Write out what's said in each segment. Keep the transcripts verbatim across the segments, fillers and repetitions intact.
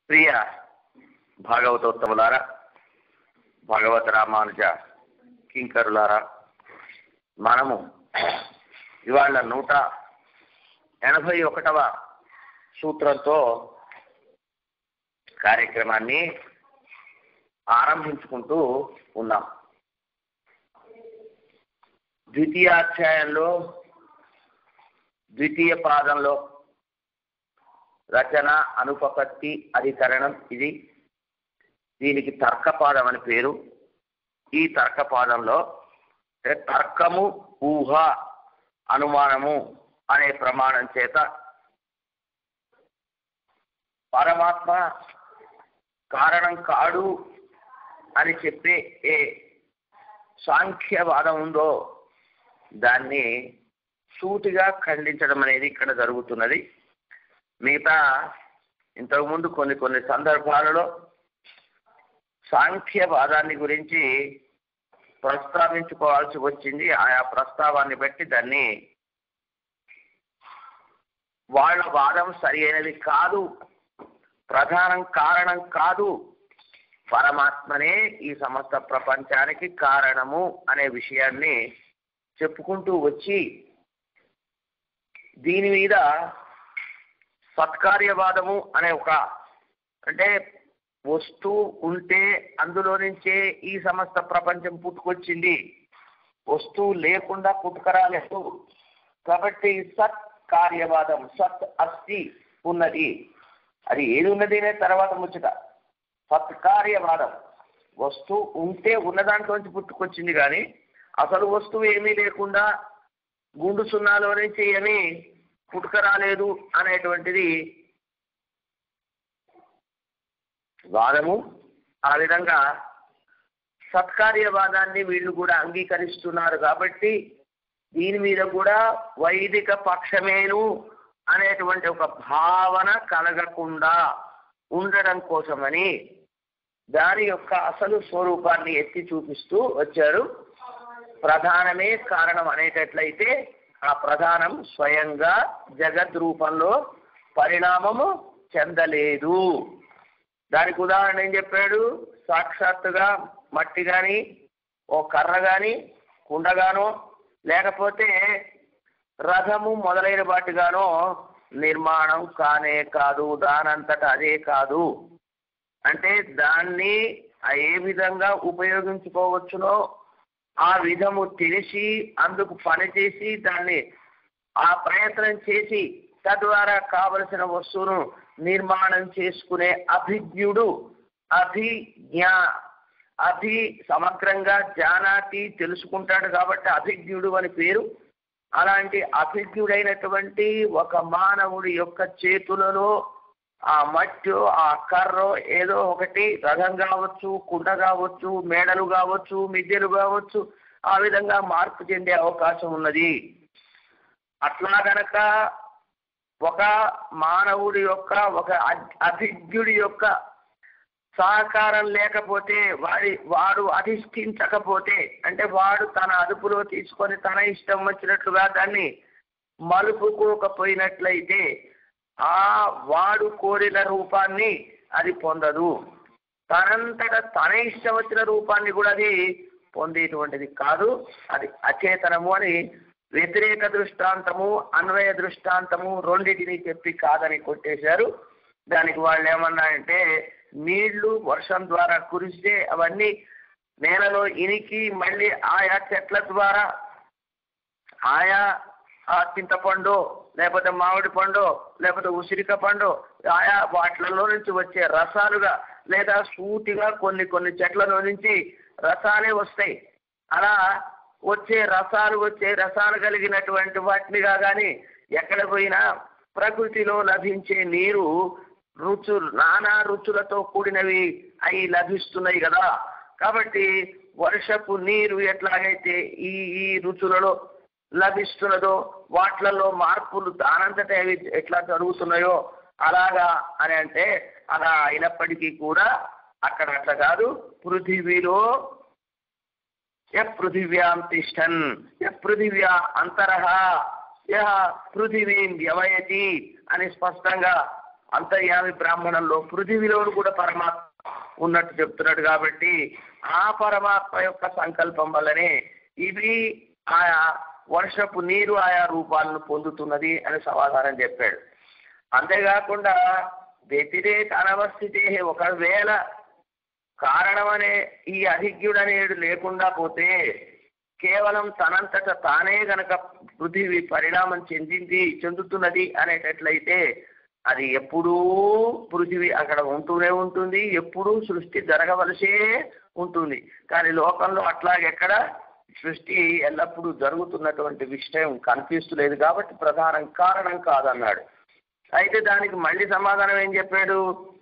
ప్రియ భాగవతోత్తములారా, భగవత రామానుజ కింకరులారా, మనము ఇవాళ నూట ఎనభై ఒకటవ సూత్రంతో కార్యక్రమాన్ని ఆరంభించుకుంటూ ఉన్నాం. ద్వితీయాధ్యాయంలో ద్వితీయ పాదంలో రచన, అనుపపత్తి, అధికరణం ఇది. దీనికి తర్కపాదం అని పేరు. ఈ తర్కపాదంలో తర్కము, ఊహ, అనుమానము అనే ప్రమాణం చేత పరమాత్మ కారణం కాడు అని చెప్పే ఏ సాంఖ్యవాదం ఉందో దాన్ని సూటిగా ఖండించడం అనేది ఇక్కడ జరుగుతున్నది. మిగతా ఇంతకుముందు కొన్ని కొన్ని సందర్భాలలో సాంఖ్యవాదాన్ని గురించి ప్రస్తావించుకోవాల్సి వచ్చింది. ఆయా ప్రస్తావాన్ని బట్టి దాన్ని వాళ్ళ వాదం సరి అయినది కాదు, ప్రధానం కారణం కాదు, పరమాత్మనే ఈ సమస్త ప్రపంచానికి కారణము అనే విషయాన్ని చెప్పుకుంటూ వచ్చి దీని మీద సత్కార్యవాదము అనే ఒక, అంటే వస్తువు ఉంటే అందులో నుంచే ఈ సమస్త ప్రపంచం పుట్టుకొచ్చింది, వస్తువు లేకుండా పుట్టుకరాలేదు కాబట్టి సత్ కార్యవాదం, సత్ అస్తి ఉన్నది, అది ఏది ఉన్నది అనే తర్వాత ముచ్చట. సత్కార్యవాదం, వస్తువు ఉంటే ఉన్న దాంట్లోంచి పుట్టుకొచ్చింది కానీ అసలు వస్తువు ఏమీ లేకుండా గుండు సున్నాలో నుంచి ఏమీ పుట్టుకరాలేదు అనేటువంటిది వాదము. ఆ విధంగా సత్కార్యవాదాన్ని వీళ్ళు కూడా అంగీకరిస్తున్నారు కాబట్టి దీని మీద కూడా వైదిక పక్షమేను అనేటువంటి ఒక భావన కలగకుండా ఉండడం కోసమని దాని యొక్క అసలు స్వరూపాన్ని ఎత్తి చూపిస్తూ వచ్చారు. ప్రధానమే కారణం అనేటట్లయితే ఆ ప్రధానం స్వయంగా జగద్ రూపంలో పరిణామము చెందలేదు. దానికి ఉదాహరణ ఏం చెప్పాడు? సాక్షాత్తుగా మట్టి కానీ, ఓ కర్ర కానీ, కుండగానో, లేకపోతే రథము మొదలైన వాటిగానో నిర్మాణం కానే కాదు, దానంతట అదే కాదు. అంటే దాన్ని ఏ విధంగా ఉపయోగించుకోవచ్చునో ఆ విధము తెలిసి అందుకు పనిచేసి దాన్ని ఆ ప్రయత్నం చేసి తద్వారా కావలసిన వస్తువును నిర్మాణం చేసుకునే అభిజ్ఞుడు, అభిజ్ఞా, అభి సమగ్రంగా జానాతి తెలుసుకుంటాడు కాబట్టి అభిజ్ఞుడు అని పేరు. అలాంటి అభిజ్ఞుడైనటువంటి ఒక మానవుడి యొక్క చేతులలో ఆ మట్టి, ఆ కర్రో ఏదో ఒకటి, రథం కావచ్చు, కుండ కావచ్చు, మేడలు కావచ్చు, మిద్దెలు కావచ్చు, ఆ విధంగా మార్పు చెందే అవకాశం ఉన్నది. అట్లా గనక ఒక మానవుడి యొక్క, ఒక అభిజ్ఞుడి యొక్క సహకారం లేకపోతే, వాడి వాడు అధిష్ఠించకపోతే, అంటే వాడు తన అదుపులో తీసుకొని తన ఇష్టం వచ్చినట్లుగా దాన్ని మలుపుకోకపోయినట్లయితే ఆ వాడు కోరిన రూపాన్ని అది పొందదు. తనంతట తన ఇష్టం వచ్చిన రూపాన్ని కూడా అది పొందేటువంటిది కాదు. అది అచేతనము అని వ్యతిరేక దృష్టాంతము, అన్వయ దృష్టాంతము రెండింటిని చెప్పి కాదని కొట్టేశారు. దానికి వాళ్ళు ఏమన్నారంటే, నీళ్లు వర్షం ద్వారా కురిస్తే అవన్నీ నేలలో ఇనికి మళ్ళీ ఆయా చెట్ల ద్వారా ఆయా ఆ చింతపండు, లేకపోతే మామిడి పండు, లేకపోతే ఉసిరిక పండు, ఆయా వాటిలలో నుంచి వచ్చే రసాలుగా, లేదా సూటిగా కొన్ని కొన్ని చెట్లలో నుంచి రసాలే వస్తాయి. అలా వచ్చే రసాలు వచ్చే రసాలు కలిగినటువంటి వాటినిగా కానీ ఎక్కడ పోయినా ప్రకృతిలో లభించే నీరు రుచులు, నానా రుచులతో కూడినవి అవి లభిస్తున్నాయి కదా. కాబట్టి వర్షపు నీరు ఎట్లాగైతే ఈ ఈ రుచులలో లభిస్తున్నదో వాటిలలో మార్పులు దానంతట అవి ఎట్లా జరుగుతున్నాయో అలాగా అని అంటే, అలా అయినప్పటికీ కూడా అక్కడ అట్లా కాదు. పృథివీలో య పృథివ్యాం తిష్టన్, య పృథివ్యా అంతరః యః పృథివీం వ్యవయతి అని స్పష్టంగా అంతర్యామి బ్రాహ్మణంలో పృథివిలో కూడా పరమాత్మ ఉన్నట్టు చెప్తున్నాడు. కాబట్టి ఆ పరమాత్మ యొక్క సంకల్పం వల్లనే ఇవి ఆయా వర్షపు నీరు ఆయా రూపాలను పొందుతున్నది అని సమాధానం చెప్పాడు. అంతేకాకుండా వ్యతిరేక అనవస్థితే, ఒకవేళ కారణమనే ఈ అధిజ్ఞుడనేడు లేకుండా పోతే కేవలం తనంతట తానే గనక పృథివీ పరిణామం చెందింది చెందుతున్నది అనేటట్లయితే అది ఎప్పుడూ పృథివీ అక్కడ ఉంటూనే ఉంటుంది, ఎప్పుడూ సృష్టి జరగవలసే ఉంటుంది. కానీ లోకంలో అట్లాగెక్కడ సృష్టి ఎల్లప్పుడూ జరుగుతున్నటువంటి విషయం కనిపిస్తలేదు కాబట్టి ప్రధానం కారణం కాదన్నాడు. అయితే దానికి మళ్ళీ సమాధానం ఏం చెప్పాడు?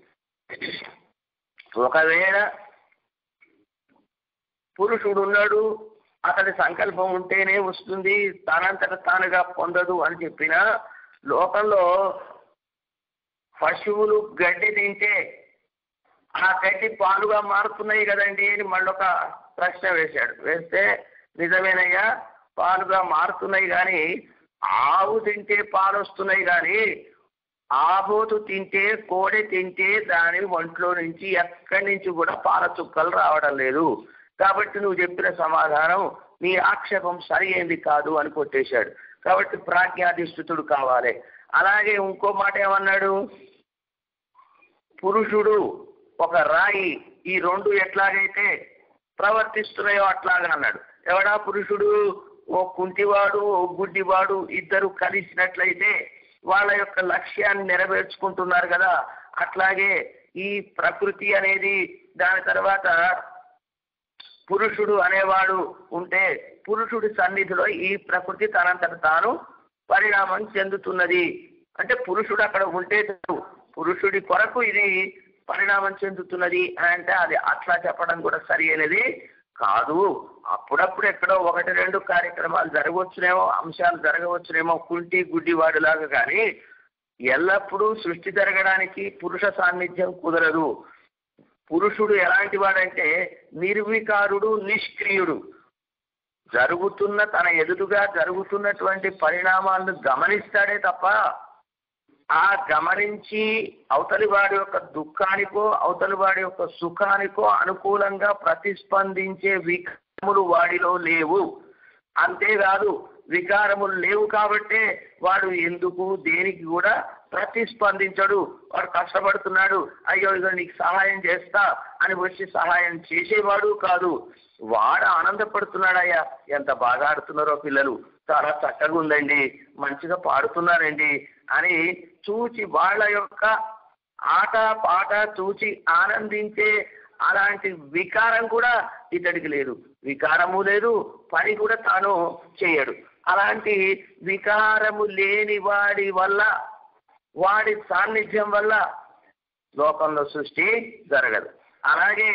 ఒకవేళ పురుషుడు ఉన్నాడు, అతడి సంకల్పం ఉంటేనే వస్తుంది, తనంతట తానుగా పొందదు అని చెప్పిన లోకంలో పశువులు గడ్డి తింటే ఆ గడ్డి పాలుగా మారుతున్నాయి కదండి అని మళ్ళొక ప్రశ్న వేశాడు. వేస్తే నిజమేనయ్యా, పాలుగా మారుతున్నాయి, కానీ ఆవు తింటే పాలు వస్తున్నాయి, కానీ ఆబోతు తింటే కోడె తింటే దాని ఒంట్లో నుంచి ఎక్కడి నుంచి కూడా పాల చుక్కలు రావడం లేదు. కాబట్టి నువ్వు చెప్పిన సమాధానం నీ ఆక్షేపం సరి అయింది కాదు అని కొట్టేశాడు. కాబట్టి ప్రాజ్ఞాధిష్ఠితుడు కావాలి. అలాగే ఇంకో మాట ఏమన్నాడు? పురుషుడు ఒక రాయి, ఈ రెండు ఎట్లాగైతే ప్రవర్తిస్తున్నాయో అట్లాగా అన్నాడు. ఎవడా పురుషుడు? ఓ కుంటివాడు ఓ గుడ్డివాడు ఇద్దరు కలిసినట్లయితే వాళ్ళ యొక్క లక్ష్యాన్ని నెరవేర్చుకుంటున్నారు కదా, అట్లాగే ఈ ప్రకృతి అనేది దాని తర్వాత పురుషుడు అనేవాడు ఉంటే పురుషుడి సన్నిధిలో ఈ ప్రకృతి తనంతట తాను పరిణామం చెందుతున్నది. అంటే పురుషుడు అక్కడ ఉంటే పురుషుడి కొరకు ఇది పరిణామం చెందుతున్నది అని అంటే అది అట్లా చెప్పడం కూడా సరి అయినది కాదు. అప్పుడప్పుడు ఎక్కడో ఒకటి రెండు కార్యక్రమాలు జరగవచ్చునేమో, అంశాలు జరగవచ్చునేమో కుంటి గుడ్డివాడిలాగా, కానీ ఎల్లప్పుడూ సృష్టి జరగడానికి పురుష సాన్నిధ్యం కుదరదు. పురుషుడు ఎలాంటి వాడంటే నిర్వికారుడు, నిష్క్రియుడు. జరుగుతున్న తన ఎదురుగా జరుగుతున్నటువంటి పరిణామాలను గమనిస్తాడే తప్ప ఆ గమనించి అవతలి వాడి యొక్క దుఃఖానికో అవతలి వాడి యొక్క సుఖానికో అనుకూలంగా ప్రతిస్పందించే వికారములు వాడిలో లేవు. అంతేకాదు, వికారములు లేవు కాబట్టే వాడు ఎందుకు దేనికి కూడా ప్రతిస్పందించడు. వాడు కష్టపడుతున్నాడు, అయ్యో ఇదో నీకు సహాయం చేస్తా అని వచ్చి సహాయం చేసేవాడు కాదు. వాడు ఆనందపడుతున్నాడయ్యా, ఎంత బాగా ఆడుతున్నారో పిల్లలు, చాలా చక్కగా ఉందండి, మంచిగా పాడుతున్నారండి అని చూచి వాళ్ళ యొక్క ఆట పాట చూచి ఆనందించే అలాంటి వికారం కూడా ఇతడికి లేదు. వికారము లేదు, పని కూడా తాను చేయడు. అలాంటి వికారము లేని వాడి వల్ల, వాడి సాన్నిధ్యం వల్ల లోకంలో సృష్టి జరగదు. అలాగే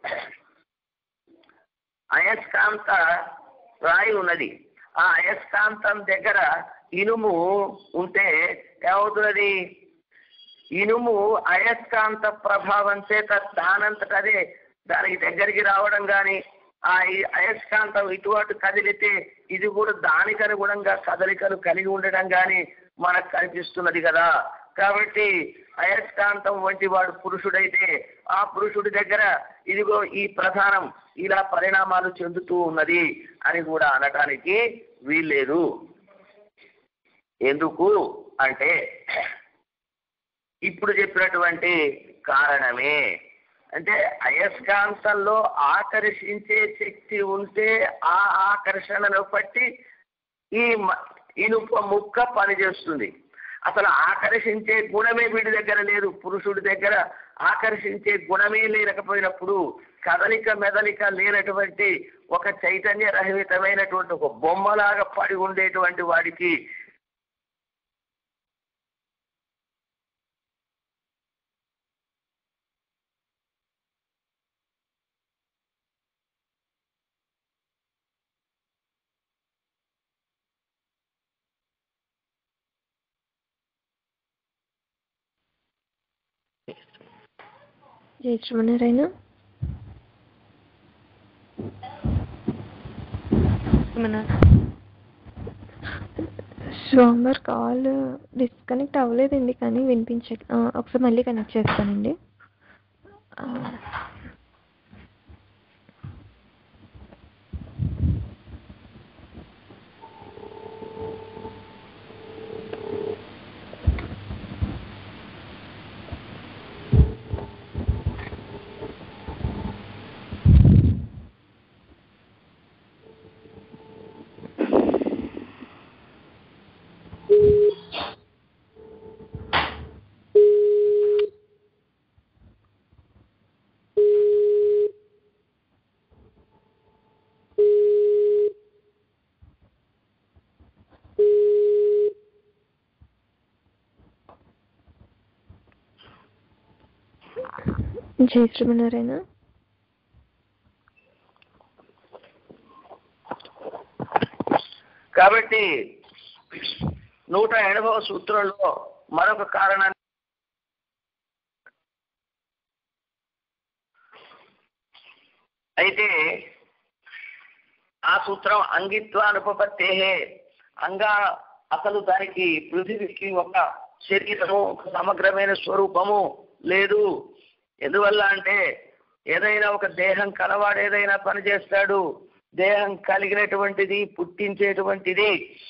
అయస్కాంత రాయి ఉన్నది. ఆ అయస్కాంతం దగ్గర ఇనుము ఉంటే ఏమవుతున్నది? ఇనుము అయస్కాంత ప్రభావం చేత దానంతట అదే దానికి దగ్గరికి రావడం కానీ, ఆ అయస్కాంతం ఇటువంటి కదిలితే ఇది కూడా దానికి అనుగుణంగా కదలికలు కలిగి ఉండడం కానీ మనకు కనిపిస్తున్నది కదా. కాబట్టి అయస్కాంతం వంటి వాడు పురుషుడైతే ఆ పురుషుడి దగ్గర ఇదిగో ఈ ప్రధానం ఇలా పరిణామాలు చెందుతూ ఉన్నది అని కూడా అనటానికి వీల్లేదు. ఎందుకు అంటే ఇప్పుడు చెప్పినటువంటి కారణమే. అంటే అయస్కాంతంలో ఆకర్షించే శక్తి ఉంటే ఆ ఆకర్షణను బట్టి ఈ ఇనుప ముక్క పనిచేస్తుంది. అసలు ఆకర్షించే గుణమే వీడి దగ్గర లేదు. పురుషుడి దగ్గర ఆకర్షించే గుణమే లేకపోయినప్పుడు కదలిక మెదలిక లేనటువంటి ఒక చైతన్య రహితమైనటువంటి ఒక బొమ్మలాగా పడి ఉండేటువంటి వాడికి జయశ్రీమన్నారాయణ స్వామివారి కాల్ డిస్కనెక్ట్ అవ్వలేదండి, కానీ వినిపించ ఒకసారి మళ్ళీ కనెక్ట్ చేస్తానండి. జై శ్రీమన్నారాయణ. కాబట్టి నూట ఎనభవ సూత్రంలో మరొక కారణాన్ని అయితే ఆ సూత్రం అంగిత్వానుపపత్తే అంగా అసలు దానికి పృథివీకి ఒక శరీరము ఒక సమగ్రమైన స్వరూపము లేదు. ఎందువల్ల అంటే ఏదైనా ఒక దేహం కలవాడు ఏదైనా పని చేస్తాడు, దేహం కలిగినటువంటిది పుట్టించేటువంటిది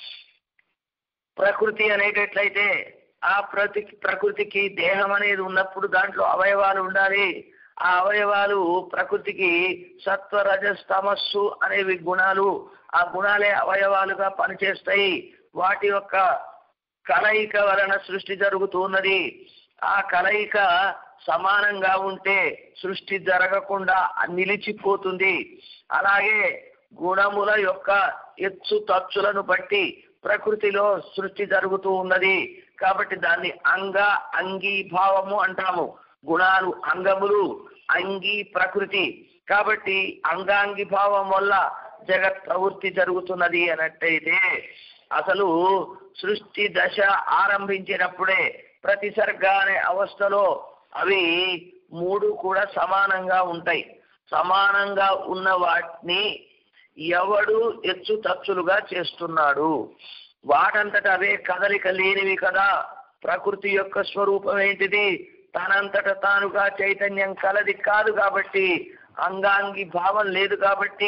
ప్రకృతి అనేటట్లయితే ఆ ప్రతి ప్రకృతికి దేహం అనేది ఉన్నప్పుడు దాంట్లో అవయవాలు ఉండాలి. ఆ అవయవాలు ప్రకృతికి సత్వ రజస్ తమస్సు అనేవి గుణాలు, ఆ గుణాలే అవయవాలుగా పనిచేస్తాయి. వాటి యొక్క కలయిక వలన సృష్టి జరుగుతున్నది. ఆ కలయిక సమానంగా ఉంటే సృష్టి జరగకుండా నిలిచిపోతుంది. అలాగే గుణముల యొక్క ఎత్తు తచ్చులను బట్టి ప్రకృతిలో సృష్టి జరుగుతూ ఉన్నది. కాబట్టి దాన్ని అంగ అంగీభావము అంటాము. గుణాలు అంగములు, అంగీ ప్రకృతి. కాబట్టి అంగాంగి భావం వల్ల జగత్ ప్రవృత్తి జరుగుతున్నది అన్నట్టయితే అసలు సృష్టి దశ ఆరంభించినప్పుడే ప్రతిసర్గ అనే అవస్థలో అవి మూడు కూడా సమానంగా ఉంటాయి. సమానంగా ఉన్న వాటిని ఎవడు ఎచ్చు తచ్చులుగా చేస్తున్నాడు? వాటంతట అవే కదలిక లేనివి కదా. ప్రకృతి యొక్క స్వరూపం ఏంటిది? తనంతట తానుగా చైతన్యం కలది కాదు. కాబట్టి అంగాంగి భావం లేదు, కాబట్టి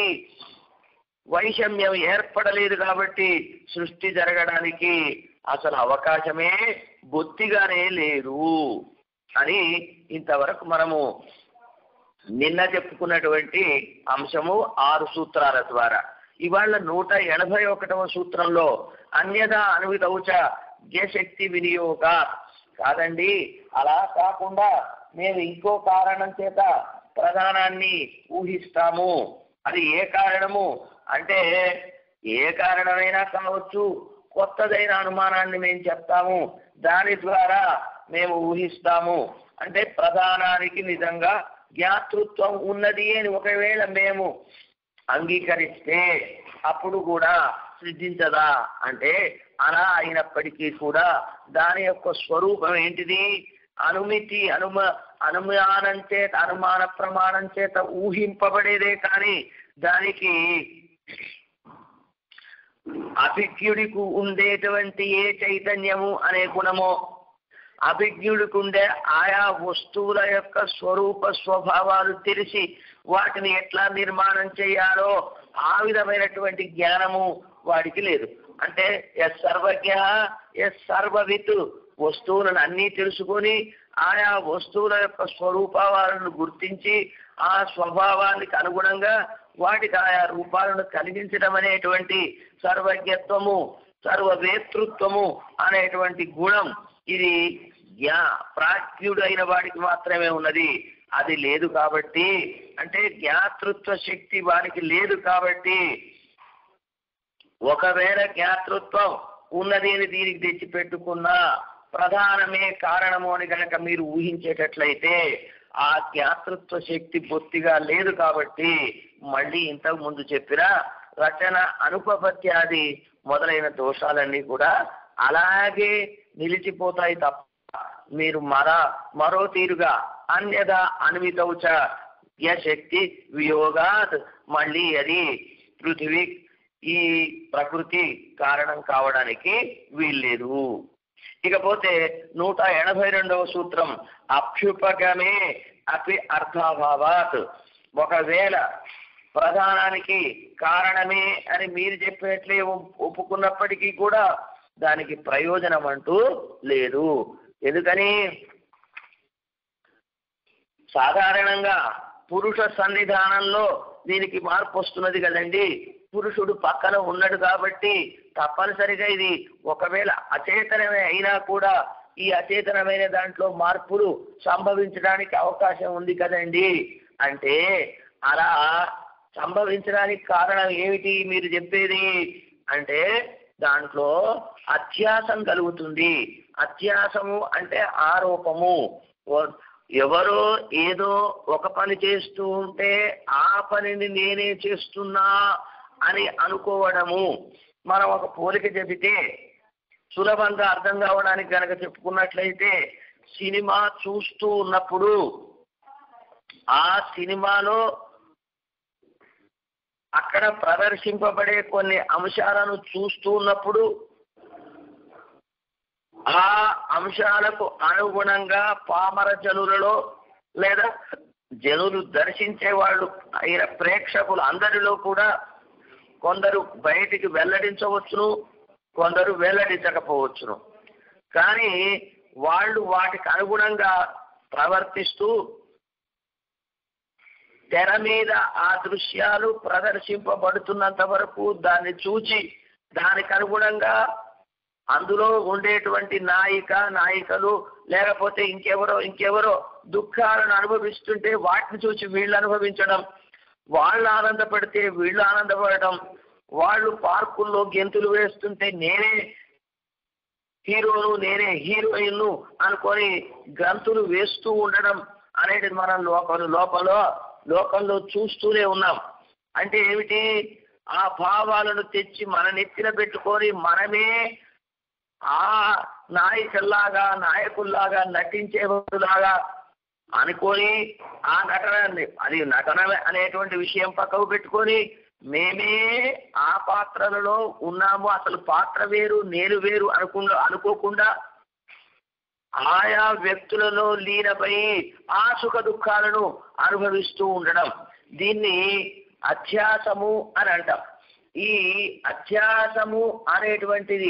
వైషమ్యం ఏర్పడలేదు, కాబట్టి సృష్టి జరగడానికి అసలు అవకాశమే బొత్తిగానే లేదు అని ఇంతవరకు మనము నిన్న చెప్పుకున్నటువంటి అంశము ఆరు సూత్రాల ద్వారా. ఇవాళ నూట ఎనభై ఒకటవ సూత్రంలో అన్యథా అనువితౌచ శక్తి వినియోగ కాదండి, అలా కాకుండా మేము ఇంకో కారణం చేత ప్రధానాన్ని ఊహిస్తాము. అది ఏ కారణము అంటే ఏ కారణమైనా కావచ్చు, కొత్తదైన అనుమానాన్ని మేము చెప్తాము, దాని ద్వారా మేము ఊహిస్తాము. అంటే ప్రధానానికి నిజంగా జ్ఞాతృత్వం ఉన్నది అని ఒకవేళ మేము అంగీకరిస్తే అప్పుడు కూడా సృష్టించదా అంటే అలా అయినప్పటికీ కూడా దాని యొక్క స్వరూపం ఏంటిది? అనుమితి అనుమ అనుమానం చేత అనుమాన ప్రమాణం చేత ఊహింపబడేదే కానీ దానికి అభిజ్ఞుడికి ఉండేటువంటి ఏ చైతన్యము అనే గుణమో, అభిజ్ఞుడికి ఉండే ఆయా వస్తువుల యొక్క స్వరూప స్వభావాలు తెలిసి వాటిని ఎట్లా నిర్మాణం చేయాలో ఆ విధమైనటువంటి జ్ఞానము వాడికి లేదు. అంటే ఎస్ సర్వజ్ఞ ఎస్ సర్వవిత్, వస్తువులను అన్నీ తెలుసుకొని ఆయా వస్తువుల యొక్క స్వరూపాలను గుర్తించి ఆ స్వభావానికి అనుగుణంగా వాటికి ఆయా రూపాలను కలిగించడం అనేటువంటి సర్వజ్ఞత్వము, సర్వవేతృత్వము అనేటువంటి గుణం ఇది జ్ఞా ప్రాజ్ఞుడు అయిన వాడికి మాత్రమే ఉన్నది. అది లేదు కాబట్టి, అంటే జ్ఞాతృత్వ శక్తి వాడికి లేదు కాబట్టి, ఒకవేళ జ్ఞాతృత్వం ఉన్నది అని దీనికి తెచ్చిపెట్టుకున్నా ప్రధానమే కారణము అని కనుక మీరు ఊహించేటట్లయితే ఆ జ్ఞాతృత్వ శక్తి బొత్తిగా లేదు. కాబట్టి మళ్ళీ ఇంతకు ముందు చెప్పిన రచన అనుపపత్యాది మొదలైన దోషాలన్నీ కూడా అలాగే నిలిచిపోతాయి తప్ప మీరు మర మరో తీరుగా అన్యదా అన్వితౌచ శక్తి వియోగాత్ మళ్ళీ అది పృథివీ ఈ ప్రకృతి కారణం కావడానికి వీల్లేదు. ఇకపోతే నూట ఎనభై రెండవ సూత్రం అభ్యుపగమే అపి అర్థాభావాత్. ఒకవేళ ప్రధానానికి కారణమే అని మీరు చెప్పినట్లే ఒప్పుకున్నప్పటికీ కూడా దానికి ప్రయోజనం అంటూ లేదు. ఎందుకని? సాధారణంగా పురుష సన్నిధానంలో దీనికి మార్పు వస్తున్నది కదండి. పురుషుడు పక్కన ఉన్నాడు కాబట్టి తప్పనిసరిగా ఇది ఒకవేళ అచేతనమే అయినా కూడా ఈ అచేతనమైన దాంట్లో మార్పులు సంభవించడానికి అవకాశం ఉంది కదండి. అంటే అలా సంభవించడానికి కారణం ఏమిటి మీరు చెప్పేది అంటే దాంట్లో అధ్యాసం కలుగుతుంది. అధ్యాసము అంటే ఆరోపము. ఎవరో ఏదో ఒక పని చేస్తూ ఉంటే ఆ పనిని నేనే చేస్తున్నా అని అనుకోవడము. మనం ఒక పోలిక చెబితే సులభంగా అర్థం కావడానికి కనుక చెప్పుకున్నట్లయితే సినిమా చూస్తూ ఉన్నప్పుడు ఆ సినిమాలో అక్కడ ప్రదర్శింపబడే కొన్ని అంశాలను చూస్తూ ఉన్నప్పుడు ఆ అంశాలకు అనుగుణంగా పామర జనులలో లేదా జనులు దర్శించే వాళ్ళు అయిన ప్రేక్షకులు అందరిలో కూడా కొందరు బయటికి వెల్లడించవచ్చును, కొందరు వెల్లడించకపోవచ్చును. కానీ వాళ్ళు వాటికి అనుగుణంగా ప్రవర్తిస్తూ తెర మీద ఆ దృశ్యాలు ప్రదర్శింపబడుతున్నంత వరకు దాన్ని చూచి దానికి అనుగుణంగా అందులో ఉండేటువంటి నాయిక నాయికలు లేకపోతే ఇంకెవరో ఇంకెవరో దుఃఖాలను అనుభవిస్తుంటే వాటిని చూసి వీళ్ళు అనుభవించడం, వాళ్ళు ఆనందపడితే వీళ్ళు ఆనందపడటం, వాళ్ళు పార్కుల్లో గెంతులు వేస్తుంటే నేనే హీరోను నేనే హీరోయిన్ను అనుకొని గంతులు వేస్తూ ఉండడం అనేది మనం లోపల లోపల లోకంలో చూస్తూనే ఉన్నాం. అంటే ఏమిటి? ఆ భావాలను తెచ్చి మన నెత్తిన పెట్టుకొని మనమే ఆ నాయకుల్లాగా నాయకుల్లాగా నటించేలాగా అనుకొని ఆ నటన అది నటన అనేటువంటి విషయం పక్కకు పెట్టుకొని మేమే ఆ పాత్రలలో ఉన్నాము, అసలు పాత్ర వేరు నేను వేరు అనుకుండా అనుకోకుండా ఆయా వ్యక్తులలో లీనపై ఆ సుఖ దుఃఖాలను అనుభవిస్తూ ఉండడం, దీన్ని అధ్యాసము అని అంటాం. ఈ అధ్యాసము అనేటువంటిది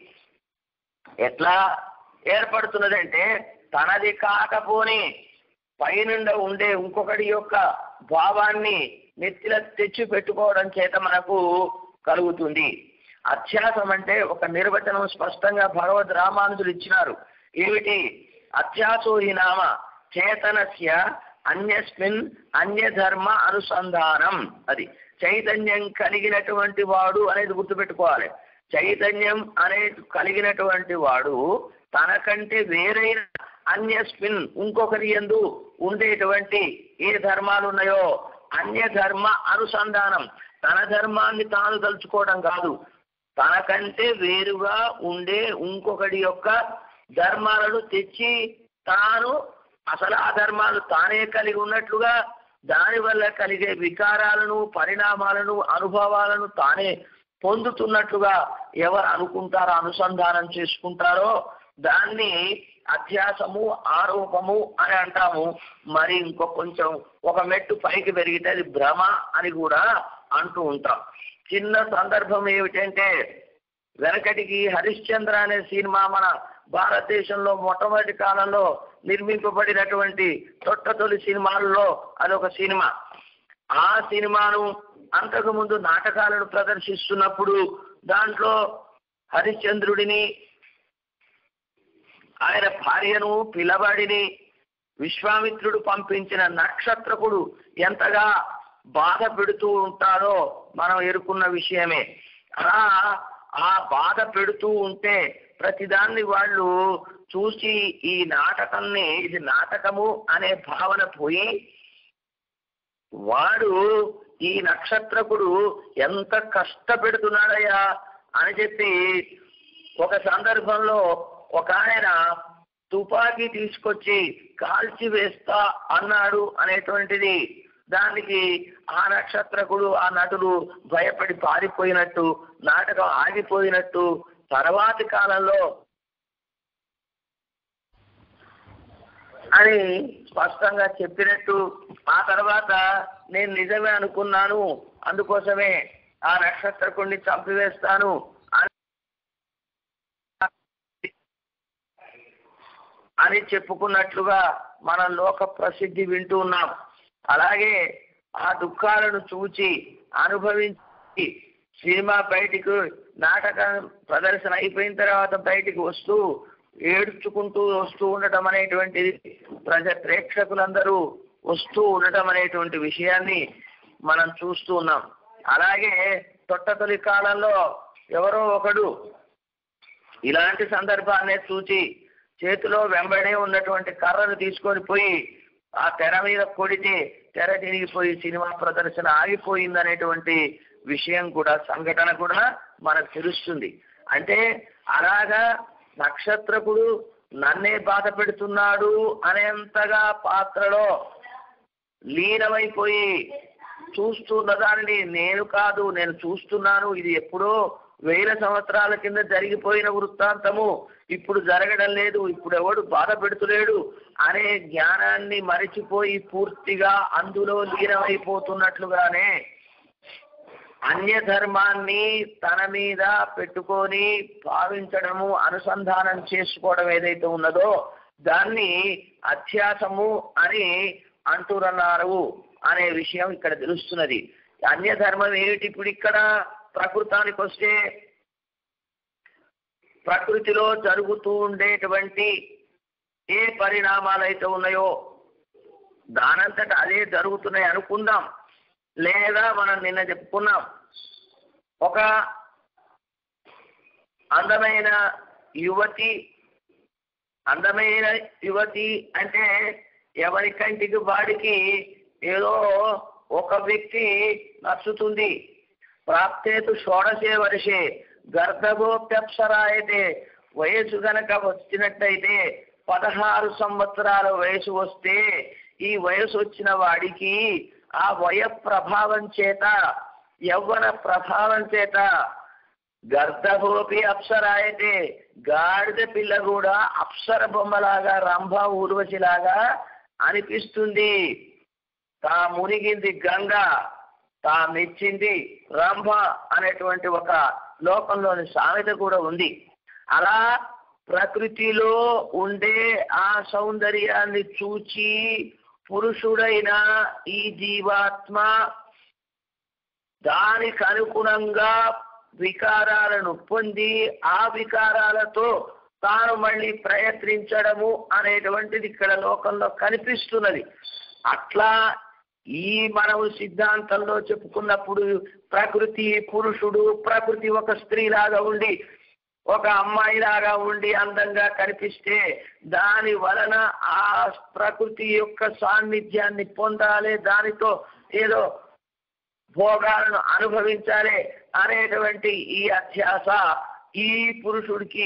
ఎట్లా ఏర్పడుతున్నదంటే తనది కాకపోని పైనుండ ఉండే ఇంకొకటి యొక్క భావాన్ని నెత్తిల తెచ్చి పెట్టుకోవడం చేత మనకు కలుగుతుంది. అధ్యాసం అంటే ఒక నిర్వచనం స్పష్టంగా భగవద్ రామానుజులు ఇచ్చినారు. ఏమిటి? అధ్యాసో హి నామ చేతనస్య అన్యస్మిన్ అన్యధర్మ అనుసంధానం. అది చైతన్యం కలిగినటువంటి వాడు అనేది గుర్తుపెట్టుకోవాలి. చైతన్యం అనే కలిగినటువంటి వాడు తనకంటే వేరైన అన్యస్మిన్ ఇంకొకరి యందు ఉండేటువంటి ఏ ధర్మాలు ఉన్నాయో అన్య ధర్మ అనుసంధానం, తన ధర్మాన్ని తాను తలుచుకోవడం కాదు, తనకంటే వేరుగా ఉండే ఇంకొకటి యొక్క ధర్మాలను తెచ్చి తాను అసలు ఆ ధర్మాలు తానే కలిగి ఉన్నట్లుగా దానివల్ల కలిగే వికారాలను పరిణామాలను అనుభవాలను తానే పొందుతున్నట్లుగా ఎవరు అనుకుంటారో అనుసంధానం చేసుకుంటారో దాన్ని అధ్యాసము ఆరోపము అని అంటాము. మరి ఇంకో కొంచెం ఒక మెట్టు పైకి పెరిగితే అది భ్రమ అని కూడా అంటూ ఉంటాం. చిన్న సందర్భం ఏమిటంటే వెనకటికి హరిశ్చంద్ర అనే సినిమా మన భారతదేశంలో మొట్టమొదటి కాలంలో నిర్మింపబడినటువంటి తొట్ట తొలి సినిమాల్లో అదొక సినిమా. ఆ సినిమాను అంతకుముందు నాటకాలను ప్రదర్శిస్తున్నప్పుడు దాంట్లో హరిశ్చంద్రుడిని ఆయన భార్యను పిల్లవాడిని విశ్వామిత్రుడు పంపించిన నక్షత్రకుడు ఎంతగా బాధ పెడుతూ ఉంటారో మనం ఎరుకున్న విషయమే. అలా ఆ బాధ పెడుతూ ఉంటే ప్రతిదాన్ని వాళ్ళు చూసి ఈ నాటకాన్ని ఇది నాటకము అనే భావన పోయి వాడు ఈ నక్షత్రకుడు ఎంత కష్టపెడుతున్నాడయ్యా అని చెప్పి ఒక సందర్భంలో ఒక ఆయన తుపాకీ తీసుకొచ్చి కాల్చి వేస్తా అన్నాడు అనేటువంటిది దానికి ఆ నక్షత్రకుడు ఆ నటులు భయపడి పారిపోయినట్టు, నాటకం ఆగిపోయినట్టు, తర్వాతి కాలంలో అని స్పష్టంగా చెప్పినట్టు, ఆ తర్వాత నేను నిజమే అనుకున్నాను, అందుకోసమే ఆ నక్షత్రకుడిని చంపివేస్తాను అని చెప్పుకున్నట్లుగా మనం లోక ప్రసిద్ధి వింటూ ఉన్నాం. అలాగే ఆ దుఃఖాలను చూచి అనుభవించి సినిమా బయటికి, నాటకం ప్రదర్శన అయిపోయిన తర్వాత బయటికి వస్తూ ఏడ్చుకుంటూ వస్తూ ఉండటం అనేటువంటిది, ప్రజ ప్రేక్షకులందరూ వస్తూ ఉండటం అనేటువంటి విషయాన్ని మనం చూస్తూ ఉన్నాం. అలాగే తొట్టతొలి కాలంలో ఎవరో ఒకడు ఇలాంటి సందర్భాన్నే చూచి చేతిలో వెంబడే ఉన్నటువంటి కర్రను తీసుకొని పోయి ఆ తెర మీద కొడితే తెర తిరిగిపోయి సినిమా ప్రదర్శన ఆగిపోయింది అనేటువంటి విషయం కూడా, సంఘటన కూడా మనకు తెలుస్తుంది. అంటే అలాగా నక్షత్రకుడు నన్నే బాధ పెడుతున్నాడు అనేంతగా పాత్రలో లీనమైపోయి చూస్తున్న దానిని నేను కాదు, నేను చూస్తున్నాను, ఇది ఎప్పుడో వేల సంవత్సరాల కింద జరిగిపోయిన వృత్తాంతము, ఇప్పుడు జరగడం లేదు, ఇప్పుడు ఎవడు బాధ పెడుతులేడు అనే జ్ఞానాన్ని మరిచిపోయి పూర్తిగా అందులో లీనమైపోతున్నట్లుగానే అన్య ధర్మాన్ని తన మీద పెట్టుకొని భావించడము, అనుసంధానం చేసుకోవడం ఏదైతే ఉన్నదో దాన్ని అధ్యాసము అని అంటున్నారు అనే విషయం ఇక్కడ తెలుస్తున్నది. అన్య ధర్మం ఏమిటి? ఇప్పుడు ఇక్కడ ప్రకృతానికి వస్తే ప్రకృతిలో జరుగుతూ ఉండేటువంటి ఏ పరిణామాలు అయితే ఉన్నాయో దానంతట అదే జరుగుతున్నాయి అనుకుందాం. లేదా మనం నిన్న చెప్పుకున్నాం, ఒక అందమైన యువతి, అందమైన యువతి అంటే ఎవరి కంటికి వాడికి ఏదో ఒక వ్యక్తి నచ్చుతుంది. ప్రాప్తేతు షోడశే వర్షే గర్భగోప్యప్సర అయితే, వయసు గనక వచ్చినట్టయితే పదహారు సంవత్సరాల వయసు వస్తే ఈ వయసు వచ్చిన వాడికి ఆ వయ ప్రభావం చేత, యవ్వన ప్రభావం చేత గర్భగోపి అప్సర అయితే గాడిద పిల్ల కూడా అప్సర బొమ్మలాగా, రంభ ఊర్వశిలాగా అనిపిస్తుంది. తా మునిగింది గంగ, తా మెచ్చింది రంభ అనేటువంటి ఒక లోకంలోని సామెత కూడా ఉంది. అలా ప్రకృతిలో ఉండే ఆ సౌందర్యాన్ని చూచి పురుషుడైన ఈ జీవాత్మ దానికి అనుగుణంగా వికారాలను పొంది ఆ వికారాలతో తాను మళ్ళీ ప్రయత్నించడము అనేటువంటిది ఇక్కడ లోకంలో కనిపిస్తున్నది. అట్లా ఈ మనము సిద్ధాంతంలో చెప్పుకున్నప్పుడు ప్రకృతి పురుషుడు, ప్రకృతి ఒక స్త్రీలాగా ఉండి ఒక అమ్మాయిలాగా ఉండి అందంగా కనిపిస్తే దాని వలన ఆ ప్రకృతి యొక్క సాన్నిధ్యాన్ని పొందాలి, దానితో ఏదో భోగాలను అనుభవించాలి అనేటువంటి ఈ అధ్యాస ఈ పురుషుడికి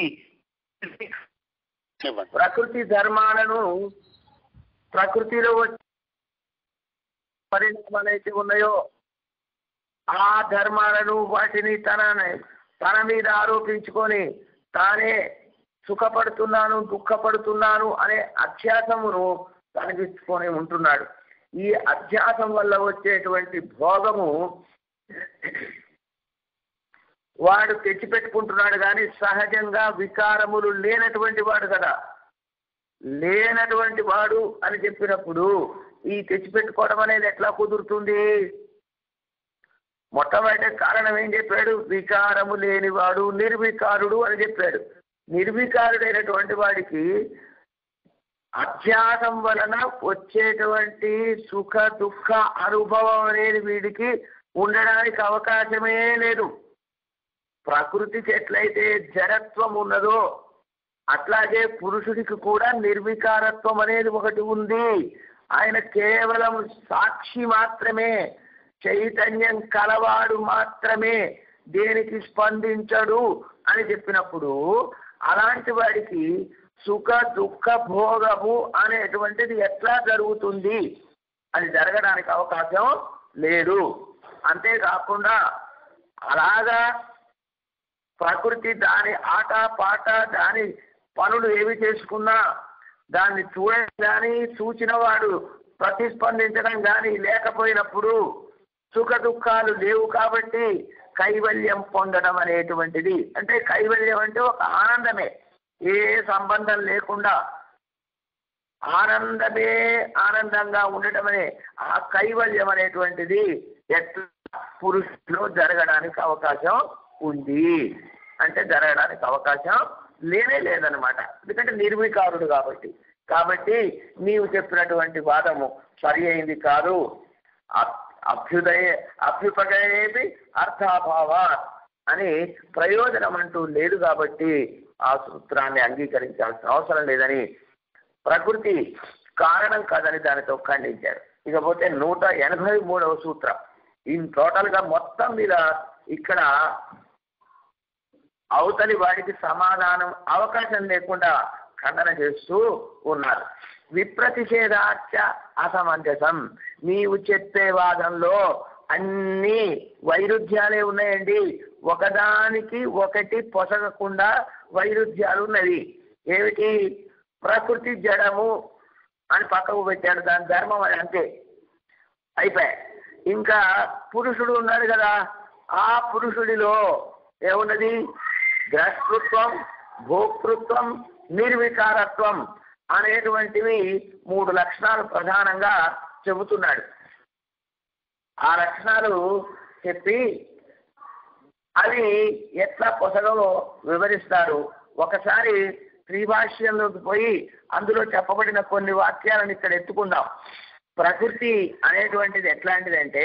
ప్రకృతి ధర్మాలను, ప్రకృతిలో వచ్చే పరిణామాలు అయితే ఉన్నాయో ఆ ధర్మాలను వాటిని తన తన మీద ఆరోపించుకొని తానే సుఖపడుతున్నాను, దుఃఖపడుతున్నాను అనే అధ్యాసమును కలిగించుకొని ఉంటున్నాడు. ఈ అధ్యాసం వల్ల వచ్చేటువంటి భోగము వాడు తెచ్చిపెట్టుకుంటున్నాడు, కానీ సహజంగా వికారములు లేనటువంటి వాడు కదా. లేనటువంటి వాడు అని చెప్పినప్పుడు ఈ తెచ్చిపెట్టుకోవడం అనేది ఎట్లా కుదురుతుంది? మొట్టమొదటి కారణం ఏం చెప్పాడు? వికారము లేనివాడు నిర్వికారుడు అని చెప్పాడు. నిర్వికారుడైనటువంటి వాడికి అధ్యాసం వలన వచ్చేటువంటి సుఖ దుఃఖ అనుభవం అనేది వీడికి ఉండడానికి అవకాశమే లేదు. ప్రకృతికి ఎట్లయితే జడత్వం ఉన్నదో అట్లాగే పురుషుడికి కూడా నిర్వికారత్వం అనేది ఒకటి ఉంది. ఆయన కేవలం సాక్షి మాత్రమే, చైతన్యం కలవాడు మాత్రమే, దేనికి స్పందించడు అని చెప్పినప్పుడు అలాంటి వాడికి సుఖ దుఃఖ భోగము అనేటువంటిది ఎట్లా జరుగుతుంది అది జరగడానికి అవకాశం లేదు. అంతేకాకుండా అలాగా ప్రకృతి దాని ఆట పాట దాని పనులు ఏవి చేసుకున్నా దాన్ని చూడడం కానీ చూచిన వాడు ప్రతిస్పందించడం కానీ లేకపోయినప్పుడు సుఖ దుఃఖాలు లేవు. కాబట్టి కైవల్యం పొందడం అనేటువంటిది, అంటే కైవల్యం అంటే ఒక ఆనందమే, ఏ సంబంధం లేకుండా ఆనందమే ఆనందంగా ఉండటం అనే ఆ కైవల్యం అనేటువంటిది ఎట్లా పురుషులో జరగడానికి అవకాశం ఉంది అంటే జరగడానికి అవకాశం లేనే లేదనమాట. ఎందుకంటే నిర్వికారుడు కాబట్టి. కాబట్టి నీవు చెప్పినటువంటి వాదము సరి అయింది కాదు. అభ్యుదయ అభ్యుపగయేది అర్థాభావ అని ప్రయోజనం అంటూ లేదు కాబట్టి ఆ సూత్రాన్ని అంగీకరించాల్సిన అవసరం లేదని, ప్రకృతి కారణం కాదని దానితో ఖండించారు. ఇకపోతే నూట ఎనభై మూడవ సూత్రం. ఈ టోటల్గా మొత్తం మీద ఇక్కడ అవతలి వాడికి సమాధానం అవకాశం లేకుండా ఖండన చేస్తూ ఉన్నారు. విప్రతిషేధాచ అసమంజసం. నీవు చెప్పే వాదంలో అన్ని వైరుధ్యాలే ఉన్నాయండి. ఒకదానికి ఒకటి పొసగకుండా వైరుధ్యాలు ఉన్నవి. ఏమిటి? ప్రకృతి జడము అని పక్కకు పెట్టాడు, దాని ధర్మం అది అంతే, అయిపోయి. ఇంకా పురుషుడు ఉన్నాడు కదా, ఆ పురుషుడిలో ఏమున్నది? ద్రష్టృత్వం, భోక్తృత్వం, నిర్వికారత్వం అనేటువంటివి మూడు లక్షణాలు ప్రధానంగా చెబుతున్నాడు. ఆ లక్షణాలు చెప్పి అవి ఎట్లా పొసగవో వివరిస్తారు. ఒకసారి త్రిభాష్యంలోకి పోయి అందులో చెప్పబడిన కొన్ని వాక్యాలను ఇక్కడ ఎత్తుకుందాం. ప్రకృతి అనేటువంటిది ఎట్లాంటిదంటే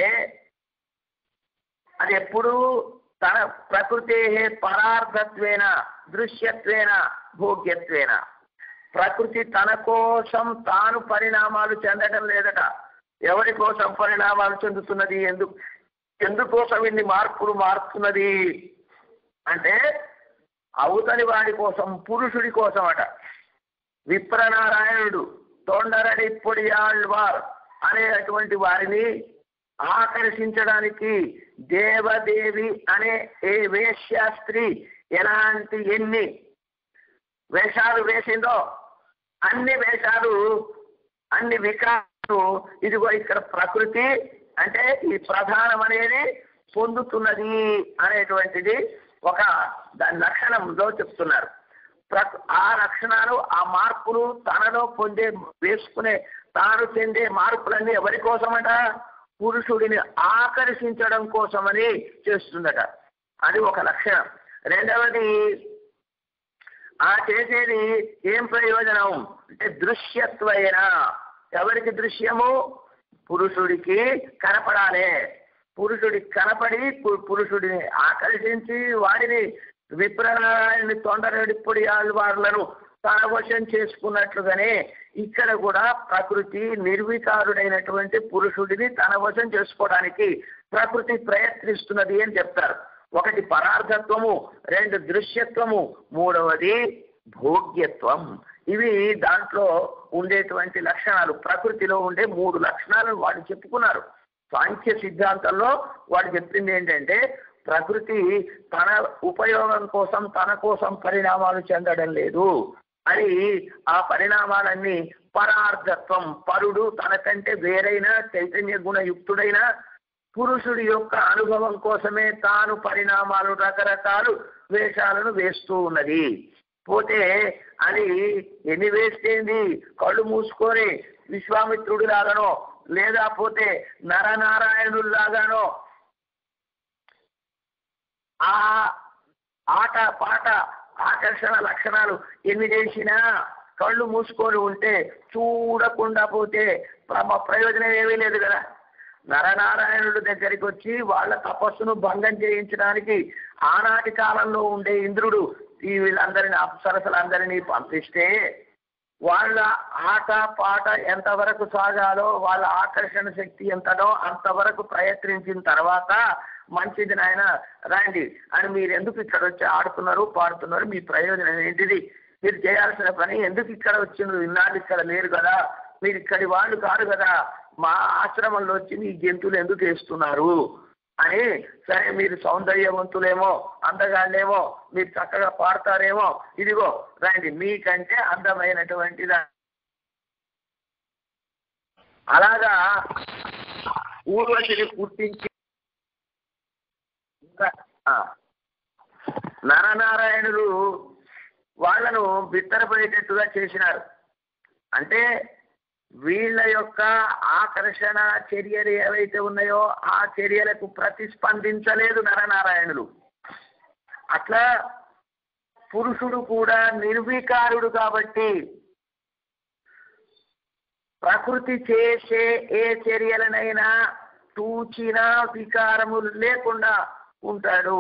అది ఎప్పుడూ తన ప్రకృతే పరార్థత్వేన దృశ్యత్వేన భోగ్యత్వేన. ప్రకృతి తన కోసం తాను పరిణామాలు చెందడం లేదట. ఎవరి కోసం పరిణామాలు చెందుతున్నది? ఎందుకు ఎందుకోసం ఇన్ని మార్పులు మారుతున్నది అంటే అవతలి వాడి కోసం, పురుషుడి కోసం అట. విప్రనారాయణుడు తొండరడి పొడియాళ్వార్ అనేటువంటి వారిని ఆకర్షించడానికి దేవదేవి అనే ఏ వేశ్య స్త్రీ ఎలాంటి ఎన్ని వేషాలు వేసిందో అన్ని వేషాలు అన్ని వికారాలు ఇదిగో ఇక్కడ ప్రకృతి అంటే ఈ ప్రధానం అనేది పొందుతున్నది అనేటువంటిది ఒక దాని లక్షణంలో చెప్తున్నారు. ఆ లక్షణాలు, ఆ మార్పులు తనలో పొందే వేసుకునే తాను చెందే మార్పులన్నీ ఎవరి కోసమట? పురుషుడిని ఆకర్షించడం కోసమని చేస్తుందట. అది ఒక లక్షణం. రెండవది, ఆ చేసేది ఏం ప్రయోజనం అంటే దృశ్యత్వైన. ఎవరికి దృశ్యము? పురుషుడికి కనపడాలి. పురుషుడికి కనపడి పురుషుడిని ఆకర్షించి వాడిని విప్రనారాయణుని తొండరడిప్పుడు ఆళ్వార్లను తన వశం చేసుకున్నట్లుగానే ఇక్కడ కూడా ప్రకృతి నిర్వికారుడైనటువంటి పురుషుడిని తన వశం చేసుకోవడానికి ప్రకృతి ప్రయత్నిస్తున్నది అని చెప్తారు. ఒకటి పరార్థత్వము, రెండు దృశ్యత్వము, మూడవది భోగ్యత్వం. ఇవి దాంట్లో ఉండేటువంటి లక్షణాలు. ప్రకృతిలో ఉండే మూడు లక్షణాలను వాడు చెప్పుకున్నారు. సాంఖ్య సిద్ధాంతంలో వాడు చెప్పింది ఏంటంటే ప్రకృతి తన ఉపయోగం కోసం తన కోసం పరిణామాలు చెందడం లేదు. అది ఆ పరిణామాలన్నీ పరార్థత్వం, పరుడు తనకంటే వేరైన చైతన్య గుణయుక్తుడైన పురుషుడి యొక్క అనుభవం కోసమే తాను పరిణామాలు రకరకాలు వేషాలను వేస్తూ ఉన్నది. పోతే అది ఎన్ని వేస్తేంది? కళ్ళు మూసుకొని విశ్వామిత్రుడి లాగానో లేదా పోతే నరనారాయణుడి లాగానో ఆ ఆట పాట ఆకర్షణ లక్షణాలు ఎన్ని చేసినా కళ్ళు మూసుకొని ఉంటే చూడకుండా పోతే ప్రయోజనం ఏమీ లేదు కదా. నరనారాయణుడి దగ్గరికి వచ్చి వాళ్ళ తపస్సును భంగం చేయించడానికి ఆనాటి కాలంలో ఉండే ఇంద్రుడు ఈ వీళ్ళందరినీ అప్సరసలందరినీ పంపిస్తే వాళ్ళ ఆట పాట ఎంతవరకు సాగాలో వాళ్ళ ఆకర్షణ శక్తి ఎంతనో అంతవరకు ప్రయత్నించిన తర్వాత మంచిది నాయన రండి అని, మీరు ఎందుకు ఇక్కడ వచ్చి ఆడుతున్నారు పాడుతున్నారు, మీ ప్రయోజనం ఏంటిది, మీరు చేయాల్సిన పని ఎందుకు ఇక్కడ వచ్చిండ్రు, ఇన్నాళ్ళు ఇక్కడ లేరు కదా, మీరు ఇక్కడి వాళ్ళు కాదు కదా, మా ఆశ్రమంలో వచ్చి మీ జంతువులు ఎందుకు వేస్తున్నారు అని. సరే మీరు సౌందర్యవంతులేమో, అందగాళ్ళేమో, మీరు చక్కగా పాడతారేమో, ఇదిగో రండి మీకంటే అందమైనటువంటిదా. అలాగా ఊర్వశిని పుట్టించి నరనారాయణులు వాళ్ళను బిత్తరపోయేటట్టుగా చేసినారు. అంటే వీళ్ళ యొక్క ఆకర్షణ చర్యలు ఏవైతే ఉన్నాయో ఆ చర్యలకు ప్రతిస్పందించలేదు నరనారాయణులు. అట్లా పురుషుడు కూడా నిర్వికారుడు కాబట్టి ప్రకృతి చేసే ఏ చర్యలనైనా తూచిన వికారములు లేకుండా ఉంటాడు.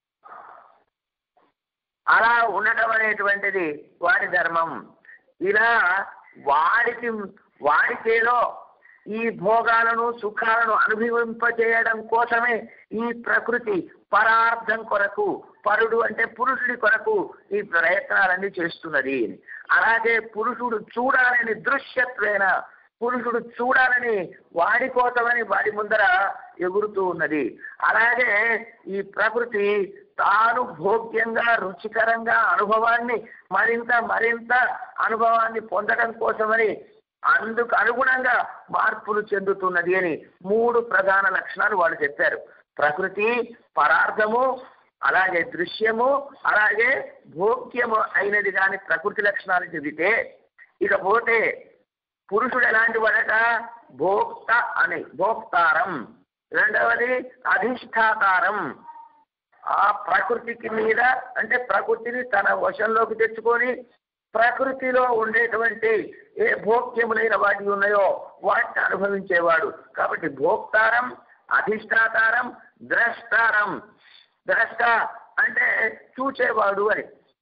అలా ఉండటం అనేటువంటిది వాడి ధర్మం. ఇలా వాడికి వాడికేలో ఈ భోగాలను సుఖాలను అనుభవింపజేయడం కోసమే ఈ ప్రకృతి పరార్థం కొరకు, పరుడు అంటే పురుషుడి కొరకు ఈ ప్రయత్నాలన్నీ చేస్తున్నది. అలాగే పురుషుడు చూడాలని దృశ్యత్వేన, పురుషుడు చూడాలని వాడి కోసమని వాడి ముందర ఎగురుతూ ఉన్నది. అలాగే ఈ ప్రకృతి తాను భోగ్యంగా రుచికరంగా అనుభవాన్ని మరింత మరింత అనుభవాన్ని పొందడం కోసమని అందుకు అనుగుణంగా మార్పులు చెందుతున్నది అని మూడు ప్రధాన లక్షణాలు వాళ్ళు చెప్పారు. ప్రకృతి, పరార్థము, అలాగే దృశ్యము, అలాగే భోగ్యము అయినది కానీ ప్రకృతి లక్షణాలు చెబితే, ఇకపోతే పురుషుడు ఎలాంటి వాడట, భోక్త అని భోక్తారం, రెండవది అధిష్టాతారం. ఆ ప్రకృతికి మీద అంటే ప్రకృతిని తన వశంలోకి తెచ్చుకొని ప్రకృతిలో ఉండేటువంటి ఏ భోగ్యములైన వాటి ఉన్నాయో వాటిని అనుభవించేవాడు. కాబట్టి భోక్తారం, అధిష్టాతారం, ద్రష్టారం. ద్రష్ట అంటే చూచేవాడు అని.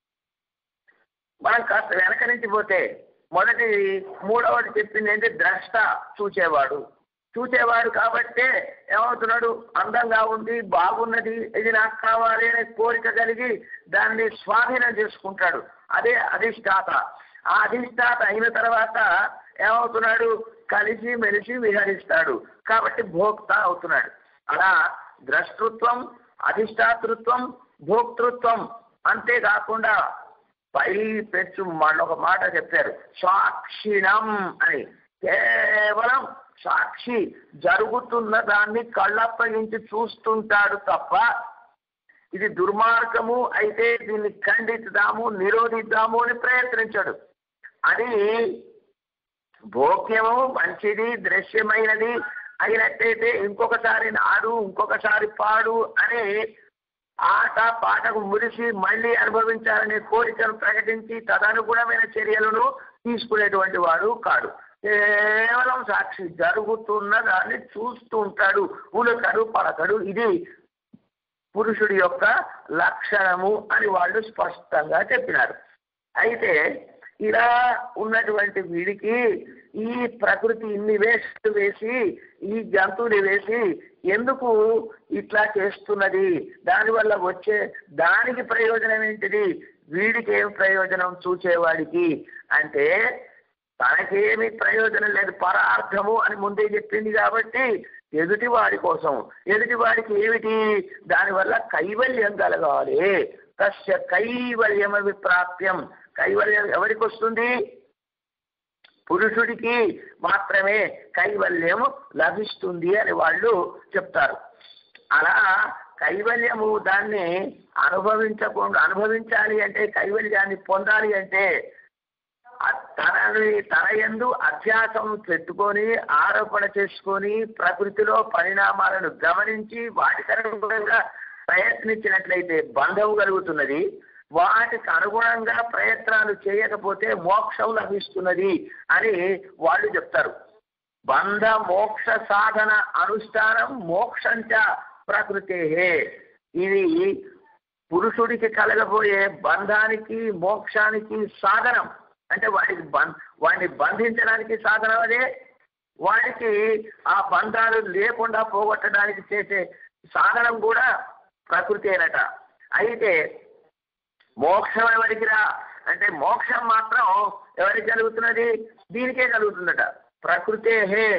మనం కాస్త వెనక నుంచి పోతే మొదటి మూడవది చెప్పింది ఏంటి, ద్రష్ట చూచేవాడు. చూచేవాడు కాబట్టే ఏమవుతున్నాడు, అందంగా ఉంది, బాగున్నది, ఇది నాకు కావాలి అనే కోరిక కలిగి దాన్ని స్వాధీనం చేసుకుంటాడు. అదే అధిష్టాత. ఆ అధిష్టాత అయిన తర్వాత ఏమవుతున్నాడు, కలిసి మెలిసి విహరిస్తాడు. కాబట్టి భోక్త అవుతున్నాడు. అలా ద్రష్టృత్వం, అధిష్టాతృత్వం, భోక్తృత్వం. అంతేకాకుండా పై పెంచు మళ్ళొక మాట చెప్పారు, సాక్షిణం అని. కేవలం సాక్షి, జరుగుతున్న దాన్ని కళ్ళప్పగించి చూస్తుంటాడు తప్ప ఇది దుర్మార్గము అయితే దీన్ని ఖండిద్దాము, నిరోధిద్దాము అని ప్రయత్నించాడు. అది భోగ్యము మంచిది, దృశ్యమైనది అయినట్టయితే ఇంకొకసారి నాడు, ఇంకొకసారి పాడు అని ఆట పాటకు మురిసి మళ్ళీ అనుభవించాలనే కోరికను ప్రకటించి తదనుగుణమైన చర్యలను తీసుకునేటువంటి వాడు కాడు. కేవలం సాక్షి, జరుగుతున్న దాన్ని చూస్తూ ఉంటాడు, ఉలకడు పలకడు. ఇది పురుషుడి యొక్క లక్షణము అని వాళ్ళు స్పష్టంగా చెప్పినారు. అయితే ఇలా ఉన్నటువంటి వీడికి ఈ ప్రకృతి ఇన్ని వేస్ట్ వేసి ఈ జంతువులు వేసి ఎందుకు ఇట్లా చేస్తున్నది, దానివల్ల వచ్చే దానికి ప్రయోజనం ఏంటిది, వీడికి ఏం ప్రయోజనం చూచేవాడికి అంటే తనకేమి ప్రయోజనం లేదు, పరార్థము అని ముందే చెప్పింది కాబట్టి ఎదుటి వాడి కోసం. ఎదుటి వాడికి ఏమిటి, దానివల్ల కైవల్యం కలగాలి. తస్య కైవల్యం అభిప్రాప్యం. కైవల్యం ఎవరికి వస్తుంది, పురుషుడికి మాత్రమే కైవల్యం లభిస్తుంది అని వాళ్ళు చెప్తారు. అలా కైవల్యము దాన్ని అనుభవించకుండా అనుభవించాలి అంటే, కైవల్యాన్ని పొందాలి అంటే తనని తన యందు అధ్యాసం పెట్టుకొని ఆరోపణ చేసుకొని ప్రకృతిలో పరిణామాలను గమనించి వాటికి అనుగుణంగా ప్రయత్నించినట్లయితే బంధం కలుగుతున్నది. వాటికి అనుగుణంగా ప్రయత్నాలు చేయకపోతే మోక్షం లభిస్తున్నది అని వాళ్ళు చెప్తారు. బంధ మోక్ష సాధన అనుష్ఠానం మోక్షంచ ప్రకృతే. ఇది పురుషుడికి కలగబోయే బంధానికి మోక్షానికి సాధనం. అంటే వాడికి బం వాడిని బంధించడానికి సాధనం అదే, వాడికి ఆ బంధాలు లేకుండా పోగొట్టడానికి చేసే సాధనం కూడా ప్రకృతి అయినట. అయితే మోక్షం ఎవరికి రా అంటే మోక్షం మాత్రం ఎవరికి కలుగుతున్నది, దీనికే కలుగుతుందట. ప్రకృతే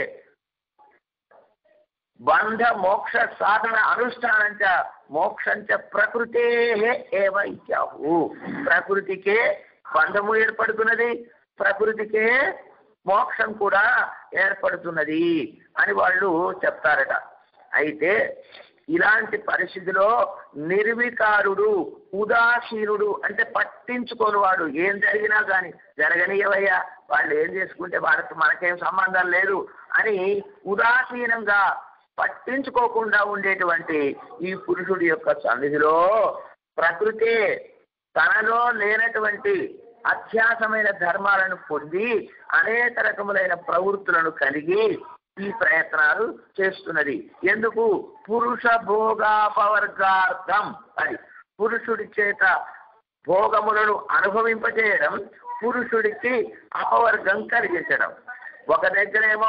బంధ మోక్ష సాధన అనుష్ఠానంచ మోక్షంచ ప్రకృతే ఏవ ఇత్యాహు. ప్రకృతికే బంధము ఏర్పడుతున్నది, ప్రకృతికే మోక్షం కూడా ఏర్పడుతున్నది అని వాళ్ళు చెప్తారట. అయితే ఇలాంటి పరిస్థితిలో నిర్వికారుడు, ఉదాసీనుడు అంటే పట్టించుకోని వాడు, ఏం జరిగినా కానీ జరగనీయవయ్యా, వాళ్ళు ఏం చేసుకుంటే వాళ్ళకి మనకేం సంబంధం లేదు అని ఉదాసీనంగా పట్టించుకోకుండా ఉండేటువంటి ఈ పురుషుడి యొక్క సన్నిధిలో ప్రకృతి తనలో లేనటువంటి అధ్యాసమైన ధర్మాలను పొంది అనేక రకములైన ప్రవృత్తులను కలిగి ఈ ప్రయత్నాలు చేస్తున్నది. ఎందుకు? పురుష భోగాపవర్గార్థం. అది పురుషుడి చేత భోగములను అనుభవింపజేయడం, పురుషుడికి అపవర్గం కలిగించడం. ఒక దగ్గరేమో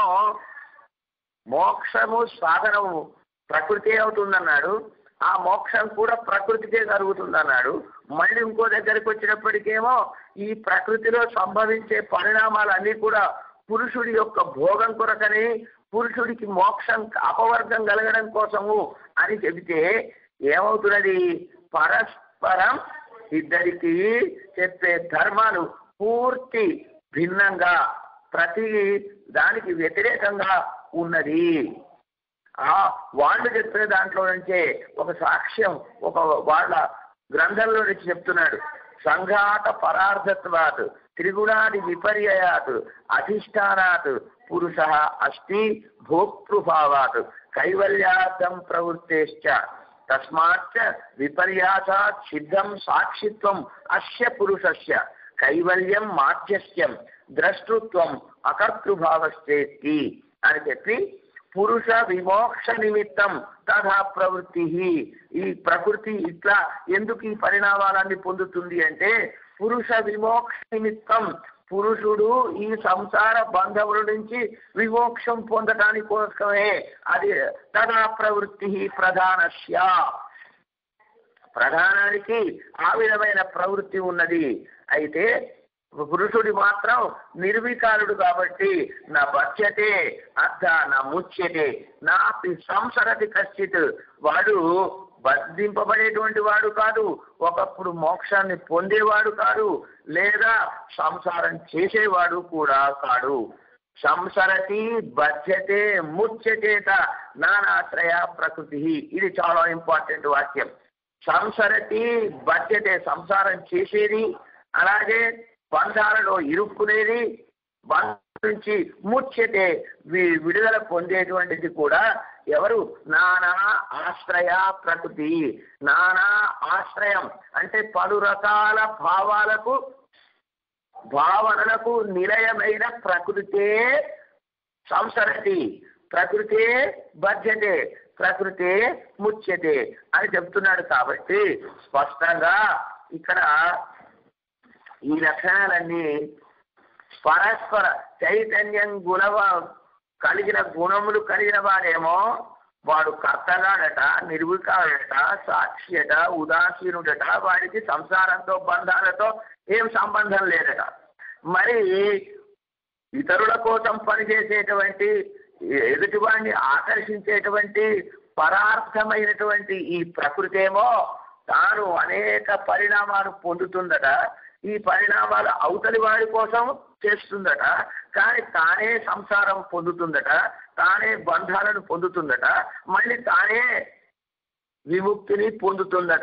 మోక్షము సాధనము ప్రకృతి అవుతుందన్నాడు, ఆ మోక్షం కూడా ప్రకృతికే కలుగుతుందన్నాడు. మళ్ళీ ఇంకో దగ్గరికి వచ్చినప్పటికేమో ఈ ప్రకృతిలో సంభవించే పరిణామాలన్నీ కూడా పురుషుడి యొక్క భోగం కొరకని, పురుషుడికి మోక్షం అపవర్గం కలగడం కోసము అని చెబితే ఏమవుతున్నది? పరస్పరం ఇద్దరికి చెప్పే ధర్మాలు పూర్తి భిన్నంగా, ప్రతి దానికి వ్యతిరేకంగా ఉన్నది. ఆ వాళ్ళు చెప్పిన దాంట్లో నుంచే ఒక సాక్ష్యం ఒక వాళ్ళ గ్రంథంలో నుంచి చెప్తున్నాడు. సంఘాత పరార్థత్వాత్ త్రిగుణాది విపర్యయాత్ అధిష్టానాత్ పురుష అస్తి భోక్తృభావాత్ కైవల్యార్థం ప్రవృత్తేశ్చ తస్మాచ్చ విపర్యాసాత్ సిద్ధం సాక్షిత్వం అస్య పురుషస్య కైవల్యం మాధ్యస్యం ద్రష్టృత్వం అకర్తృభావశ్చేతి అని చెప్పి, పురుష విమోక్ష నిమిత్తం తథా ప్రవృత్తి. ఈ ప్రకృతి ఇట్లా ఎందుకు ఈ పరిణామాలన్నీ పొందుతుంది అంటే పురుష విమోక్ష నిమిత్తం, పురుషుడు ఈ సంసార బంధముల నుంచి విమోక్షం పొందటానికి కోసమే. అది తథా ప్రవృత్తి ప్రధానస్య, ప్రధానానికి ఆ విధమైన ప్రవృత్తి ఉన్నది. అయితే పురుషుడి మాత్రం నిర్వికారుడు కాబట్టి నా బధ్యతే అర్థ నా ముచ్యతే నాపి సంసరతి కశ్చిత్, వాడు బంధింపబడేటువంటి వాడు కాదు, ఒకప్పుడు మోక్షాన్ని పొందేవాడు కాదు, లేదా సంసారం చేసేవాడు కూడా కాడు. సంసరతి బధ్యతే ముచ్యచేత నానాశ్రయ ప్రకృతి. ఇది చాలా ఇంపార్టెంట్ వాక్యం. సంసరతి బధ్యతే సంసారం చేసేది, అలాగే బంధాలలో ఇరుక్కునేది, బంధం నుంచి ముచ్యతే విడుదల పొందేటువంటిది కూడా ఎవరు? నానా ఆశ్రయ ప్రకృతి. నానా ఆశ్రయం అంటే పలు రకాల భావాలకు భావనలకు నిలయమైన ప్రకృతే సంసరతి, ప్రకృతే బధ్యతే, ప్రకృతే ముచ్యతే అని చెప్తున్నాడు. కాబట్టి స్పష్టంగా ఇక్కడ ఈ లక్షణాలన్నీ పరస్పర చైతన్యం గుణవ కలిగిన గుణములు కలిగిన వాడేమో వాడు కర్తగాడట, నిర్వికారట, సాక్షియట, ఉదాసీనుడట, వాడికి సంసారంతో బంధాలతో ఏం సంబంధం లేదట. మరి ఇతరుల కోసం పనిచేసేటువంటి, ఎదుటివాడిని ఆకర్షించేటువంటి పరార్థమైనటువంటి ఈ ప్రకృతి ఏమో తాను అనేక పరిణామాలు పొందుతుందట. ఈ పరిణామాలు అవతలి వాడి కోసం చేస్తుందట, కానీ తానే సంసారం పొందుతుందట, తానే బంధాలను పొందుతుందట, మళ్ళీ తానే విముక్తిని పొందుతుందట.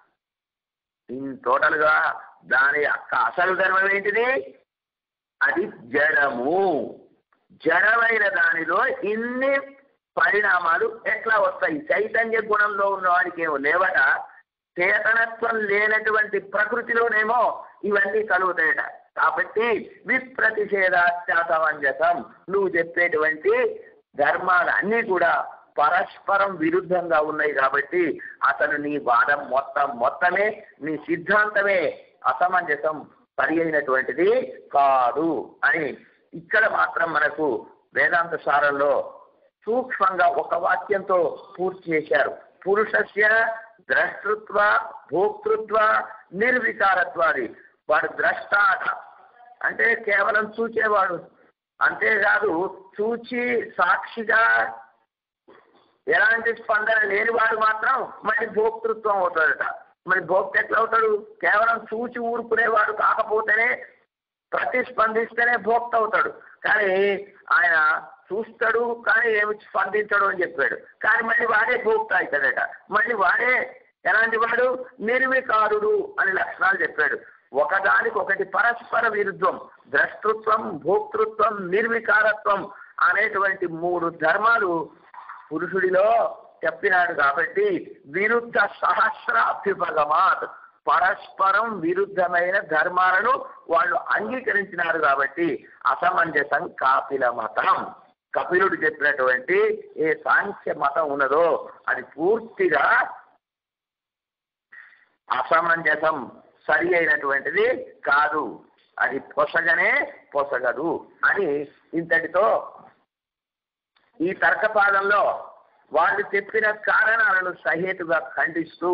ఇన్ టోటల్గా దాని యొక్క అసలు ధర్మం ఏంటిది? అది జడము. జడమైన దానిలో ఇన్ని పరిణామాలు ఎట్లా వస్తాయి? చైతన్య గుణంలో ఉన్న వాడికి ఏమో లేవట, చేతనత్వం లేనటువంటి ప్రకృతిలోనేమో ఇవన్నీ కలుగుతాయట. కాబట్టి విప్రతిషేధాత్యాసమంజసం, నువ్వు చెప్పేటువంటి ధర్మాలు అన్నీ కూడా పరస్పరం విరుద్ధంగా ఉన్నాయి. కాబట్టి అతను నీ వాదం మొత్తం మొత్తమే నీ సిద్ధాంతమే అసమంజసం పరి అయినటువంటిది కాదు అని ఇక్కడ మాత్రం మనకు వేదాంత సారంలో సూక్ష్మంగా ఒక వాక్యంతో పూర్తి చేశారు. పురుషస్య ద్రష్టృత్వ భోక్తృత్వ నిర్వికారత్వాది. వాడు ద్రష్ట అంటే కేవలం చూచేవాడు, అంతేకాదు చూచి సాక్షిగా ఎలాంటి స్పందన లేనివాడు మాత్రం మరి భోక్తృత్వం అవుతాడట. మరి భోక్త ఎట్లా అవుతాడు? కేవలం చూచి ఊరుకునేవాడు కాకపోతేనే, ప్రతిస్పందిస్తేనే భోక్త అవుతాడు. కానీ ఆయన చూస్తాడు కానీ ఏమి స్పందించడు అని చెప్పాడు. కానీ మళ్ళీ వాడే భోక్త అవుతాడట. మళ్ళీ వాడే ఎలాంటి వాడు? నిర్వికారుడు అని లక్షణాలు చెప్పాడు. ఒకదానికి ఒకటి పరస్పర విరుద్ధం. ద్రష్టృత్వం, భోక్తృత్వం, నిర్వికారత్వం అనేటువంటి మూడు ధర్మాలు పురుషుడిలో చెప్పినాడు. కాబట్టి విరుద్ధ సహస్రాభ్యుపగమాత్, పరస్పరం విరుద్ధమైన ధర్మాలను వాళ్ళు అంగీకరించినారు. కాబట్టి అసమంజసం కాపిల మతం, కపిలుడు చెప్పినటువంటి ఏ సాంఖ్య మతం ఉన్నదో అది పూర్తిగా అసమంజసం, సరి అయినటువంటిది కాదు, అది పొసగనే పొసగదు అని ఇంతటితో ఈ తర్కపాదంలో వాళ్ళు చెప్పిన కారణాలను సహేతుగా ఖండిస్తూ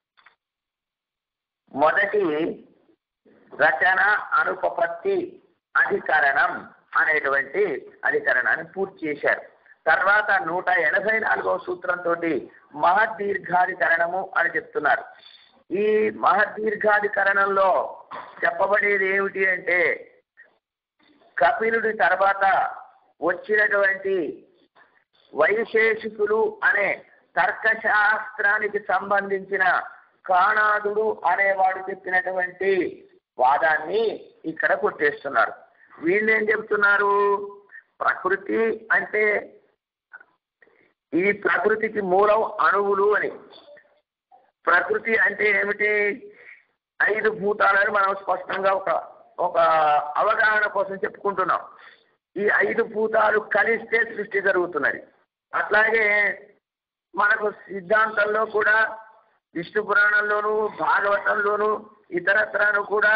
మొదటి రచన అనుపపత్తి అధికరణం అనేటువంటి అధికరణాన్ని పూర్తి చేశారు. తర్వాత నూట ఎనభై నాలుగవ సూత్రంతో మహద్దీర్ఘాధికరణము అని చెప్తున్నారు. ఈ మహద్దీర్ఘాధికరణంలో చెప్పబడేది ఏమిటి అంటే, కపిలుడి తర్వాత వచ్చినటువంటి వైశేషికులు అనే తర్కశాస్త్రానికి సంబంధించిన కాణాదుడు అనేవాడు చెప్పినటువంటి వాదాన్ని ఇక్కడ కొట్టేస్తున్నారు. వీళ్ళు ఏం చెప్తున్నారు? ప్రకృతి అంటే ఈ ప్రకృతికి మూలం అణువులు అని. ప్రకృతి అంటే ఏమిటి? ఐదు భూతాలని మనం స్పష్టంగా ఒక ఒక అవగాహన కోసం చెప్పుకుంటున్నాం. ఈ ఐదు భూతాలు కలిస్తే సృష్టి జరుగుతున్నది. అట్లాగే మనకు సిద్ధాంతంలో కూడా విష్ణు పురాణంలోను భాగవతంలోను ఇతరత్రాను కూడా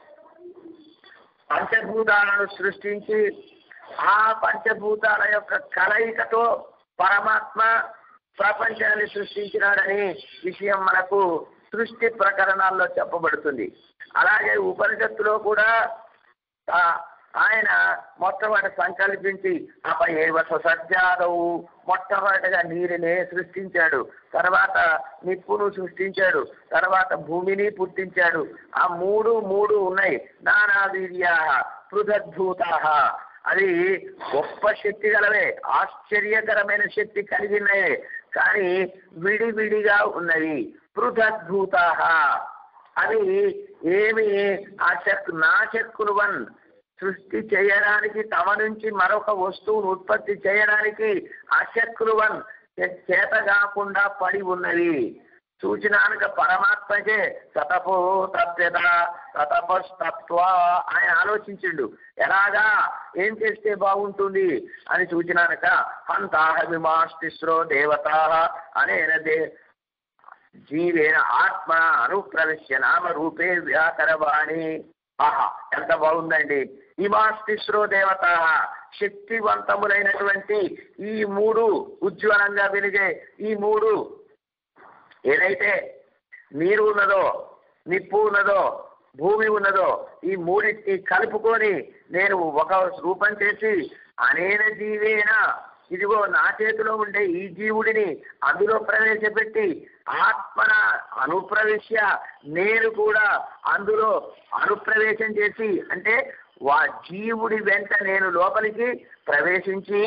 పంచభూతాలను సృష్టించి ఆ పంచభూతాల యొక్క కలయికతో పరమాత్మ ప్రపంచాన్ని సృష్టించినాడని విషయం మనకు సృష్టి ప్రకరణాల్లో చెప్పబడుతుంది. అలాగే ఉపనిషత్తులో కూడా ఆయన మొట్టమొదటి సంకల్పించి ఆపై సజ్జాదవు మొట్టమొదటిగా నీరునే సృష్టించాడు, తర్వాత నిప్పును సృష్టించాడు, తర్వాత భూమిని పుట్టించాడు. ఆ మూడు మూడు ఉన్నాయి. నానా వీర్యా పృథద్భూతా, అది గొప్ప శక్తి గలవే, ఆశ్చర్యకరమైన శక్తి కలిగినవే, కానీ విడివిడిగా ఉన్నవి. పృథద్భూతా, అవి ఏమి ఆ శక్కు నా శక్కులు వన్ సృష్టి చేయడానికి, తమ నుంచి మరొక వస్తువును ఉత్పత్తి చేయడానికి అశక్కులు వన్ చేత కాకుండా పడి ఉన్నవి. సూచనానికి పరమాత్మకే సతపో తప్యత తతపస్తత్వ ఆయన ఆలోచించిండు. ఎలాగా ఏం చేస్తే బాగుంటుంది అని సూచనానక హంతాహమిమాస్తిస్రో దేవతా అనేన దే జీవేన ఆత్మ అనుప్రవిశ్య నామ రూపే వ్యాకరవాణి. ఆహా, ఎంత బాగుందండి. ఇమాస్తిస్రో దేవత, శక్తివంతములైనటువంటి ఈ మూడు, ఉజ్వలంగా వెలిగే ఈ మూడు, ఏదైతే నీరు ఉన్నదో, నిప్పు ఉన్నదో, భూమి ఉన్నదో, ఈ మూడింటిని కలుపుకొని నేను ఒక రూపం చేసి అనేన జీవేన, ఇదిగో నా చేతిలో ఉండే ఈ జీవుడిని అందులో ప్రవేశపెట్టి ఆత్మన అనుప్రవేశ్య, నేను కూడా అందులో అనుప్రవేశం చేసి, అంటే వా జీవుడి వెంట నేను లోపలికి ప్రవేశించి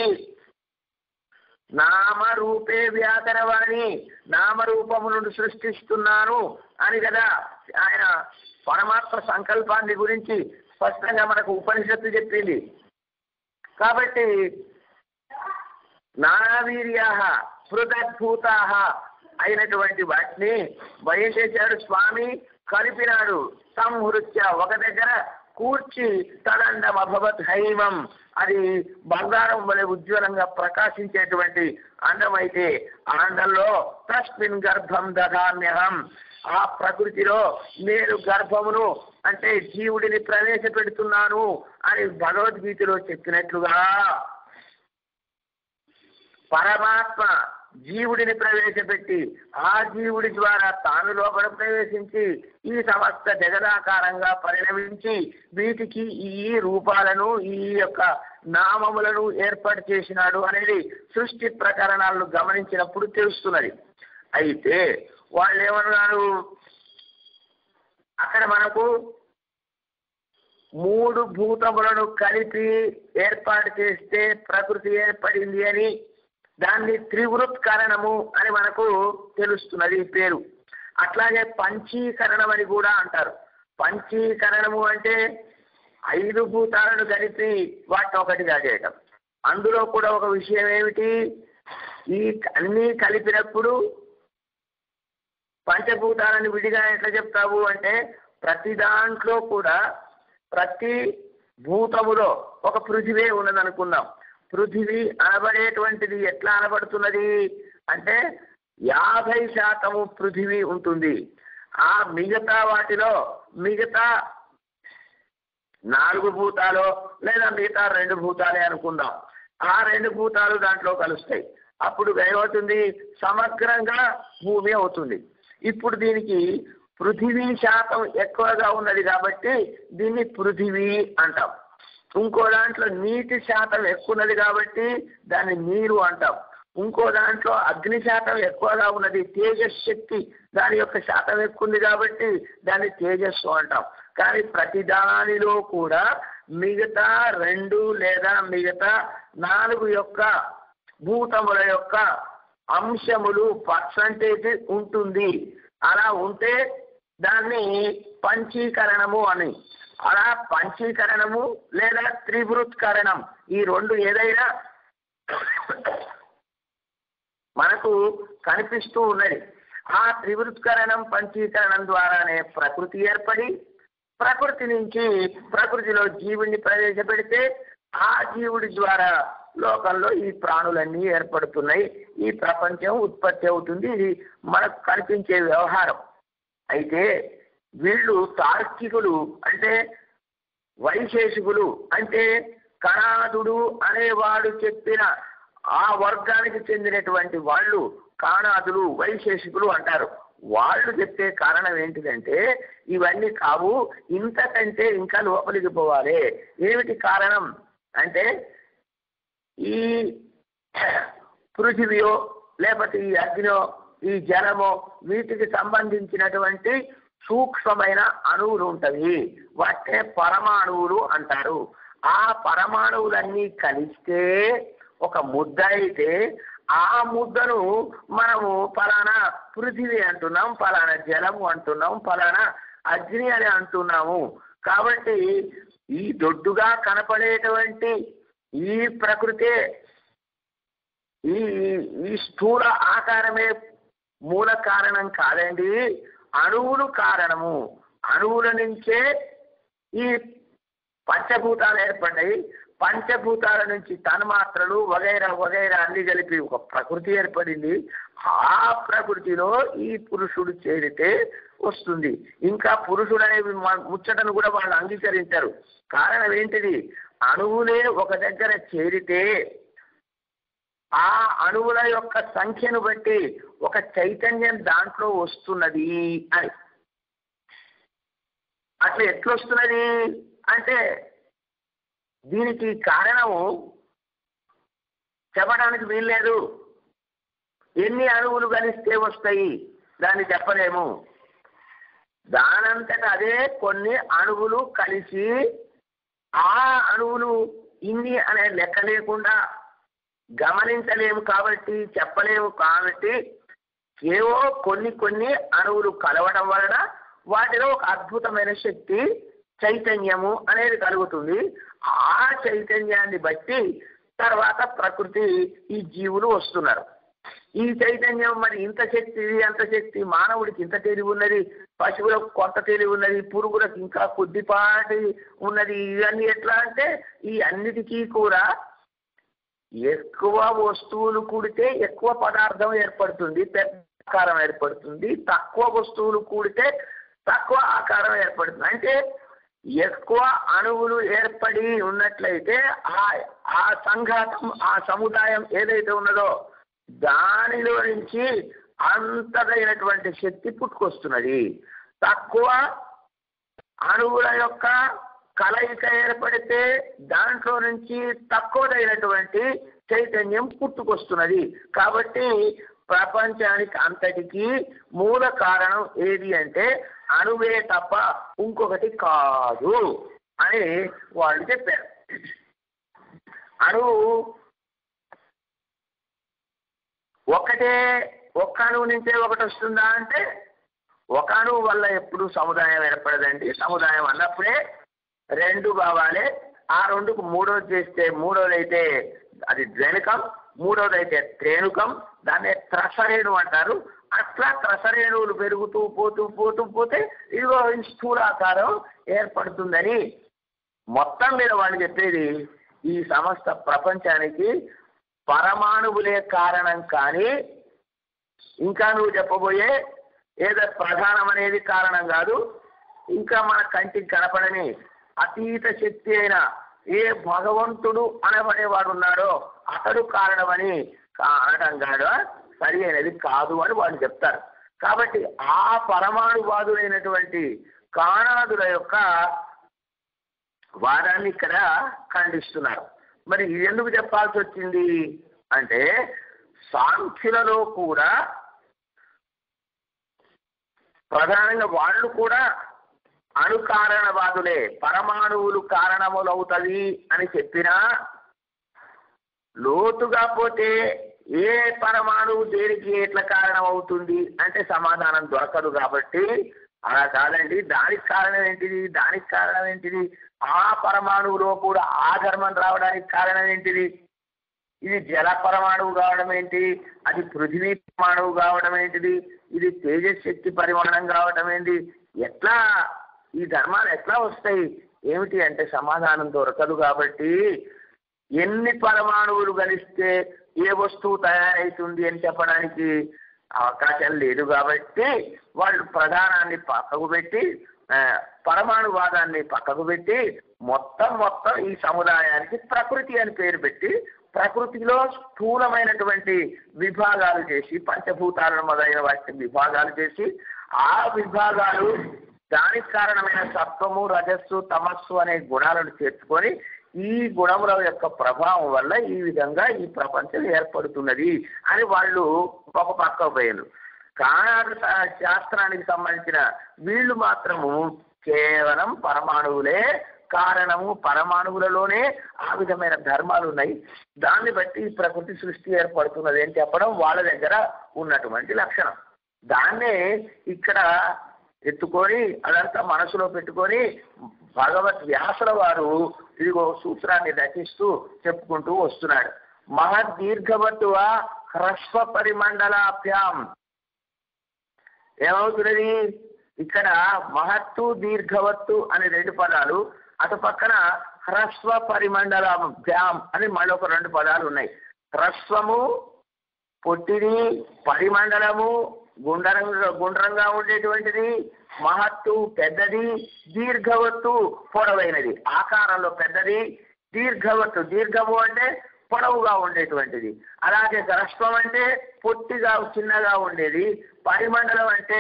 నామరూపే వ్యాకరవాణి, నామరూపములను సృష్టిస్తున్నాను అని కదా ఆయన పరమాత్మ సంకల్పాన్ని గురించి స్పష్టంగా మనకు ఉపనిషత్తు చెప్పింది. కాబట్టి నానావీర్యా పృథద్భూతా అయినటువంటి వాటిని భయం చేశాడు స్వామి, కలిపినాడు. సంహృత్య, ఒక దగ్గర కూర్చి తదండం అభవత్ హైమం, అది బంగారం వలె ఉజ్వలంగా ప్రకాశించేటువంటి అండమైతే ఆ అండంలో తస్మిన్ గర్భం దధామ్యహం, ఆ ప్రకృతిలో నేను గర్భమును అంటే జీవుడిని ప్రవేశపెడుతున్నాను అని భగవద్గీతలో చెప్పినట్లుగా పరమాత్మ జీవుడిని ప్రవేశపెట్టి ఆ జీవుడి ద్వారా తాను లోపల ప్రవేశించి ఈ సమస్త జగదాకారంగా పరిణమించి వీటికి ఈ రూపాలను, ఈ యొక్క నామములను ఏర్పాటు చేసినాడు అనేది సృష్టి ప్రకరణాలను గమనించినప్పుడు తెలుస్తున్నది. అయితే వాళ్ళు ఏమన్నారు, అక్కడ మనకు మూడు భూతములను కలిపి ఏర్పాటు చేస్తే ప్రకృతి ఏర్పడింది అని, దాన్ని త్రివృత్ కారణము అని మనకు తెలుస్తున్నది ఈ పేరు. అట్లాగే పంచీకరణం అని కూడా అంటారు. పంచీకరణము అంటే ఐదు భూతాలను కలిపి వాటిని ఒకటిగా చేయటం. అందులో కూడా ఒక విషయం ఏమిటి, ఈ అన్నీ కలిపినప్పుడు పంచభూతాలను విడిగా ఎట్లా చెప్తావు అంటే, ప్రతి దాంట్లో కూడా ప్రతి భూతములో ఒక పృథివీ ఉన్నది అనుకుందాం. పృథివీ అనబడేటువంటిది ఎట్లా అనబడుతున్నది అంటే యాభై శాతము పృథివీ ఉంటుంది. ఆ మిగతా వాటిలో మిగతా నాలుగు భూతాలు లేదా మిగతా రెండు భూతాలే అనుకుందాం. ఆ రెండు భూతాలు దాంట్లో కలుస్తాయి. అప్పుడు ఏమవుతుంది, సమగ్రంగా భూమి అవుతుంది. ఇప్పుడు దీనికి పృథివీ శాతం ఎక్కువగా ఉన్నది కాబట్టి దీన్ని పృథివీ అంటాం. ఇంకో దాంట్లో నీటి శాతం ఎక్కువ ఉన్నది కాబట్టి దాన్ని నీరు అంటాం. ఇంకో దాంట్లో అగ్ని శాతం ఎక్కువగా ఉన్నది, తేజశక్తి దాని యొక్క శాతం ఎక్కువ ఉంది కాబట్టి దాన్ని తేజస్సు అంటాం. కానీ ప్రతి దానిలో కూడా మిగతా రెండు లేదా మిగతా నాలుగు యొక్క భూతముల యొక్క అంశములు పర్సంటేజ్ ఉంటుంది. అలా ఉంటే దాన్ని పంచీకరణము అని. అలా పంచీకరణము లేదా త్రివృత్కరణం ఈ రెండు ఏదైనా మనకు కనిపిస్తూ ఉన్నది. ఆ త్రివృత్కరణం పంచీకరణం ద్వారానే ప్రకృతి ఏర్పడి, ప్రకృతి నుంచి ప్రకృతిలో జీవుడిని ప్రవేశపెడితే ఆ జీవుడి ద్వారా లోకంలో ఈ ప్రాణులన్నీ ఏర్పడుతున్నాయి. ఈ ప్రపంచం ఉత్పత్తి అవుతుంది. ఇది మనకు కనిపించే వ్యవహారం. అయితే వీళ్ళు తార్కికులు అంటే వైశేషికులు అంటే కణాదుడు అనేవాడు చెప్పిన ఆ వర్గానికి చెందినటువంటి వాళ్ళు కాణాదులు వైశేషికులు అంటారు. వాళ్ళు చెప్పే కారణం ఏంటిదంటే ఇవన్నీ కావు, ఇంతకంటే ఇంకా లోపలికి పోవాలి. ఏమిటి కారణం అంటే ఈ పృథివీయో లేకపోతే ఈ అగ్నియో ఈ జలమో వీటికి సంబంధించినటువంటి సూక్ష్మమైన అణువులు ఉంటవి. వాటినే పరమాణువులు అంటారు. ఆ పరమాణువులన్నీ కలిస్తే ఒక ముద్ద అయితే ఆ ముద్దను మనము ఫలానా పృథివీ అంటున్నాం, ఫలానా జలము అంటున్నాం, ఫలానా అగ్ని అని అంటున్నాము. కాబట్టి ఈ దొడ్డుగా కనపడేటువంటి ఈ ప్రకృతే, ఈ ఈ స్థూల ఆకారమే మూల కారణం కాదండి, అణువులు కారణము. అణువుల నుంచే ఈ పంచభూతాలు ఏర్పడ్డాయి. పంచభూతాల నుంచి తన్మాత్రలు వగైరా వగైరా అన్ని కలిపి ఒక ప్రకృతి ఏర్పడింది. ఆ ప్రకృతిలో ఈ పురుషుడు చేరితే వస్తుంది. ఇంకా పురుషుడు అనే ముచ్చటను కూడా వాళ్ళు అంగీకరించారు. కారణం ఏంటిది, అణువులే ఒక దగ్గర చేరితే ఆ అణువుల యొక్క సంఖ్యను బట్టి ఒక చైతన్యం దాంట్లో వస్తున్నది అని. అట్లా ఎట్లొస్తున్నది అంటే దీనికి కారణము చెప్పడానికి వీల్లేదు. ఎన్ని అణువులు కలిస్తే వస్తాయి దాన్ని చెప్పలేము. దానంతట అదే కొన్ని అణువులు కలిసి ఆ అణువులు ఇన్ని అనే లెక్క లేకుండా గమనించలేము కాబట్టి చెప్పలేము. కాబట్టి ఏవో కొన్ని కొన్ని అణువులు కలవడం వలన వాటిలో ఒక అద్భుతమైన శక్తి చైతన్యము అనేది కలుగుతుంది. ఆ చైతన్యాన్ని బట్టి తర్వాత ప్రకృతి ఈ జీవులు వస్తున్నారు. ఈ చైతన్యం మరి ఇంత శక్తి అంత శక్తి, మానవుడికి ఇంత తెలివి ఉన్నది, పశువులకు కొంత తెలివి ఉన్నది, పురుగులకు ఇంకా కొద్దిపాటి ఉన్నది. ఇవన్నీ ఎట్లా అంటే ఈ అన్నిటికీ కూడా ఎక్కువ వస్తువులు కూడితే ఎక్కువ పదార్థం ఏర్పడుతుంది, పెద్ద ఆకారం ఏర్పడుతుంది. తక్కువ వస్తువులు కూడితే తక్కువ ఆకారం ఏర్పడుతుంది. అంటే ఎక్కువ అణువులు ఏర్పడి ఉన్నట్లయితే ఆ ఆ సంఘాతం ఆ సముదాయం ఏదైతే ఉన్నదో దానిలో నుంచి అంతదైనటువంటి శక్తి పుట్టుకొస్తున్నది. తక్కువ అణువుల యొక్క కలయిక ఏర్పడితే దాంట్లో నుంచి తక్కువదైనటువంటి చైతన్యం పుట్టుకొస్తున్నది. కాబట్టి ప్రపంచానికి అంతటికీ మూల కారణం ఏది అంటే అణువే తప్ప ఇంకొకటి కాదు అని వాళ్ళు చెప్పారు. అణువు ఒకటే, ఒక్క అణువు నుంచే ఒకటి వస్తుందా అంటే ఒక అణువు వల్ల ఎప్పుడు సముదాయం ఏర్పడదండి. సముదాయం అన్నప్పుడే రెండు కావాలి. ఆ రెండుకు మూడోది చేస్తే మూడోది అయితే అది ద్వేణుకం, మూడోది అయితే త్రేణుకం, దాన్ని త్రసరేణు అంటారు. అట్లా త్రసరేణువులు పెరుగుతూ పోతూ పోతూ పోతే ఇదిగో స్థూలాకారం ఏర్పడుతుందని మొత్తం మీద వాళ్ళు చెప్పేది ఈ సమస్త ప్రపంచానికి పరమాణువులే కారణం. కానీ ఇంకా నువ్వు చెప్పబోయే ఏదో ప్రధానం అనేది కారణం కాదు. ఇంకా మన కంటికి కనపడని అతీత శక్తి అయిన ఏ భగవంతుడు అనబడేవాడు ఉన్నాడో అతడు కారణమని అనడం కాదు, సరి అయినది కాదు అని వాళ్ళు చెప్తారు. కాబట్టి ఆ పరమాణువాదులైనటువంటి కాణాదుల యొక్క వాదాన్ని ఇక్కడ ఖండిస్తున్నారు. మరి ఇది ఎందుకు చెప్పాల్సి వచ్చింది అంటే సాంఖ్యులలో కూడా ప్రధానంగా వాళ్ళు కూడా అణుకారణవాదులే, పరమాణువులు కారణములవుతుంది అని చెప్పినా లోతుగా పోతే ఏ పరమాణువు దేనికి ఎట్లా కారణం అవుతుంది అంటే సమాధానం దొరకదు. కాబట్టి అలా కాదండి, దానికి కారణం ఏంటిది, దానికి కారణం ఏంటిది, ఆ పరమాణువులో కూడా ఆ ధర్మం రావడానికి కారణం ఏంటిది, ఇది జల పరమాణువు కావడం ఏంటి, అది పృథివీ పరమాణువు కావడం ఏంటిది, ఇది తేజశక్తి పరిమాణం కావడం ఏంటి, ఎట్లా ఈ ధర్మాలు ఎట్లా వస్తాయి ఏమిటి అంటే సమాధానం దొరకదు. కాబట్టి ఎన్ని పరమాణువులు కలిస్తే ఏ వస్తువు తయారవుతుంది అని చెప్పడానికి అవకాశం లేదు. కాబట్టి వాళ్ళు ప్రధానాన్ని పక్కకు పెట్టి పరమాణువాదాన్ని పక్కకు పెట్టి మొత్తం మొత్తం ఈ సముదాయానికి ప్రకృతి అని పేరు పెట్టి ప్రకృతిలో స్థూలమైనటువంటి విభాగాలు చేసి పంచభూతాలను మొదలైన వాటిని విభాగాలు చేసి ఆ విభాగాలు దానికి కారణమైన సత్వము రజస్సు తమస్సు అనే గుణాలను చేర్చుకొని ఈ గుణముల యొక్క ప్రభావం వల్ల ఈ విధంగా ఈ ప్రపంచం ఏర్పడుతున్నది అని వాళ్ళు ఒక పక్క పోయారు. కాణాదు శాస్త్రానికి సంబంధించిన వీళ్ళు మాత్రము కేవలం పరమాణువులే కారణము, పరమాణువులలోనే ఆ విధమైన ధర్మాలు ఉన్నాయి, దాన్ని బట్టి ప్రకృతి సృష్టి ఏర్పడుతున్నది అని చెప్పడం వాళ్ళ దగ్గర ఉన్నటువంటి లక్షణం. దాన్నే ఇక్కడ ఎత్తుకొని అదంతా మనసులో పెట్టుకొని భగవత్ వ్యాసుల వారు ఇదిగో సూత్రాన్ని రచిస్తూ చెప్పుకుంటూ వస్తున్నాడు. మహద్దీర్ఘవత్తువ హ్రస్వ పరిమండలాభ్యాం. ఏమవుతున్నది ఇక్కడ మహత్తు దీర్ఘవత్తు అనే రెండు పదాలు, అటు పక్కన హ్రస్వ పరిమండలాభ్యాం అని మరొక రెండు పదాలు ఉన్నాయి. హ్రస్వము పొట్టిది, పరిమండలము గుండ్రంగా గుండ్రంగా ఉండేటువంటిది, మహత్తు పెద్దది, దీర్ఘవత్తు పొడవైనది, ఆకారంలో పెద్దది. దీర్ఘవత్తు దీర్ఘము అంటే పొడవుగా ఉండేటువంటిది. అలాగే హ్రస్వం అంటే పొట్టిగా చిన్నగా ఉండేది. పరిమండలం అంటే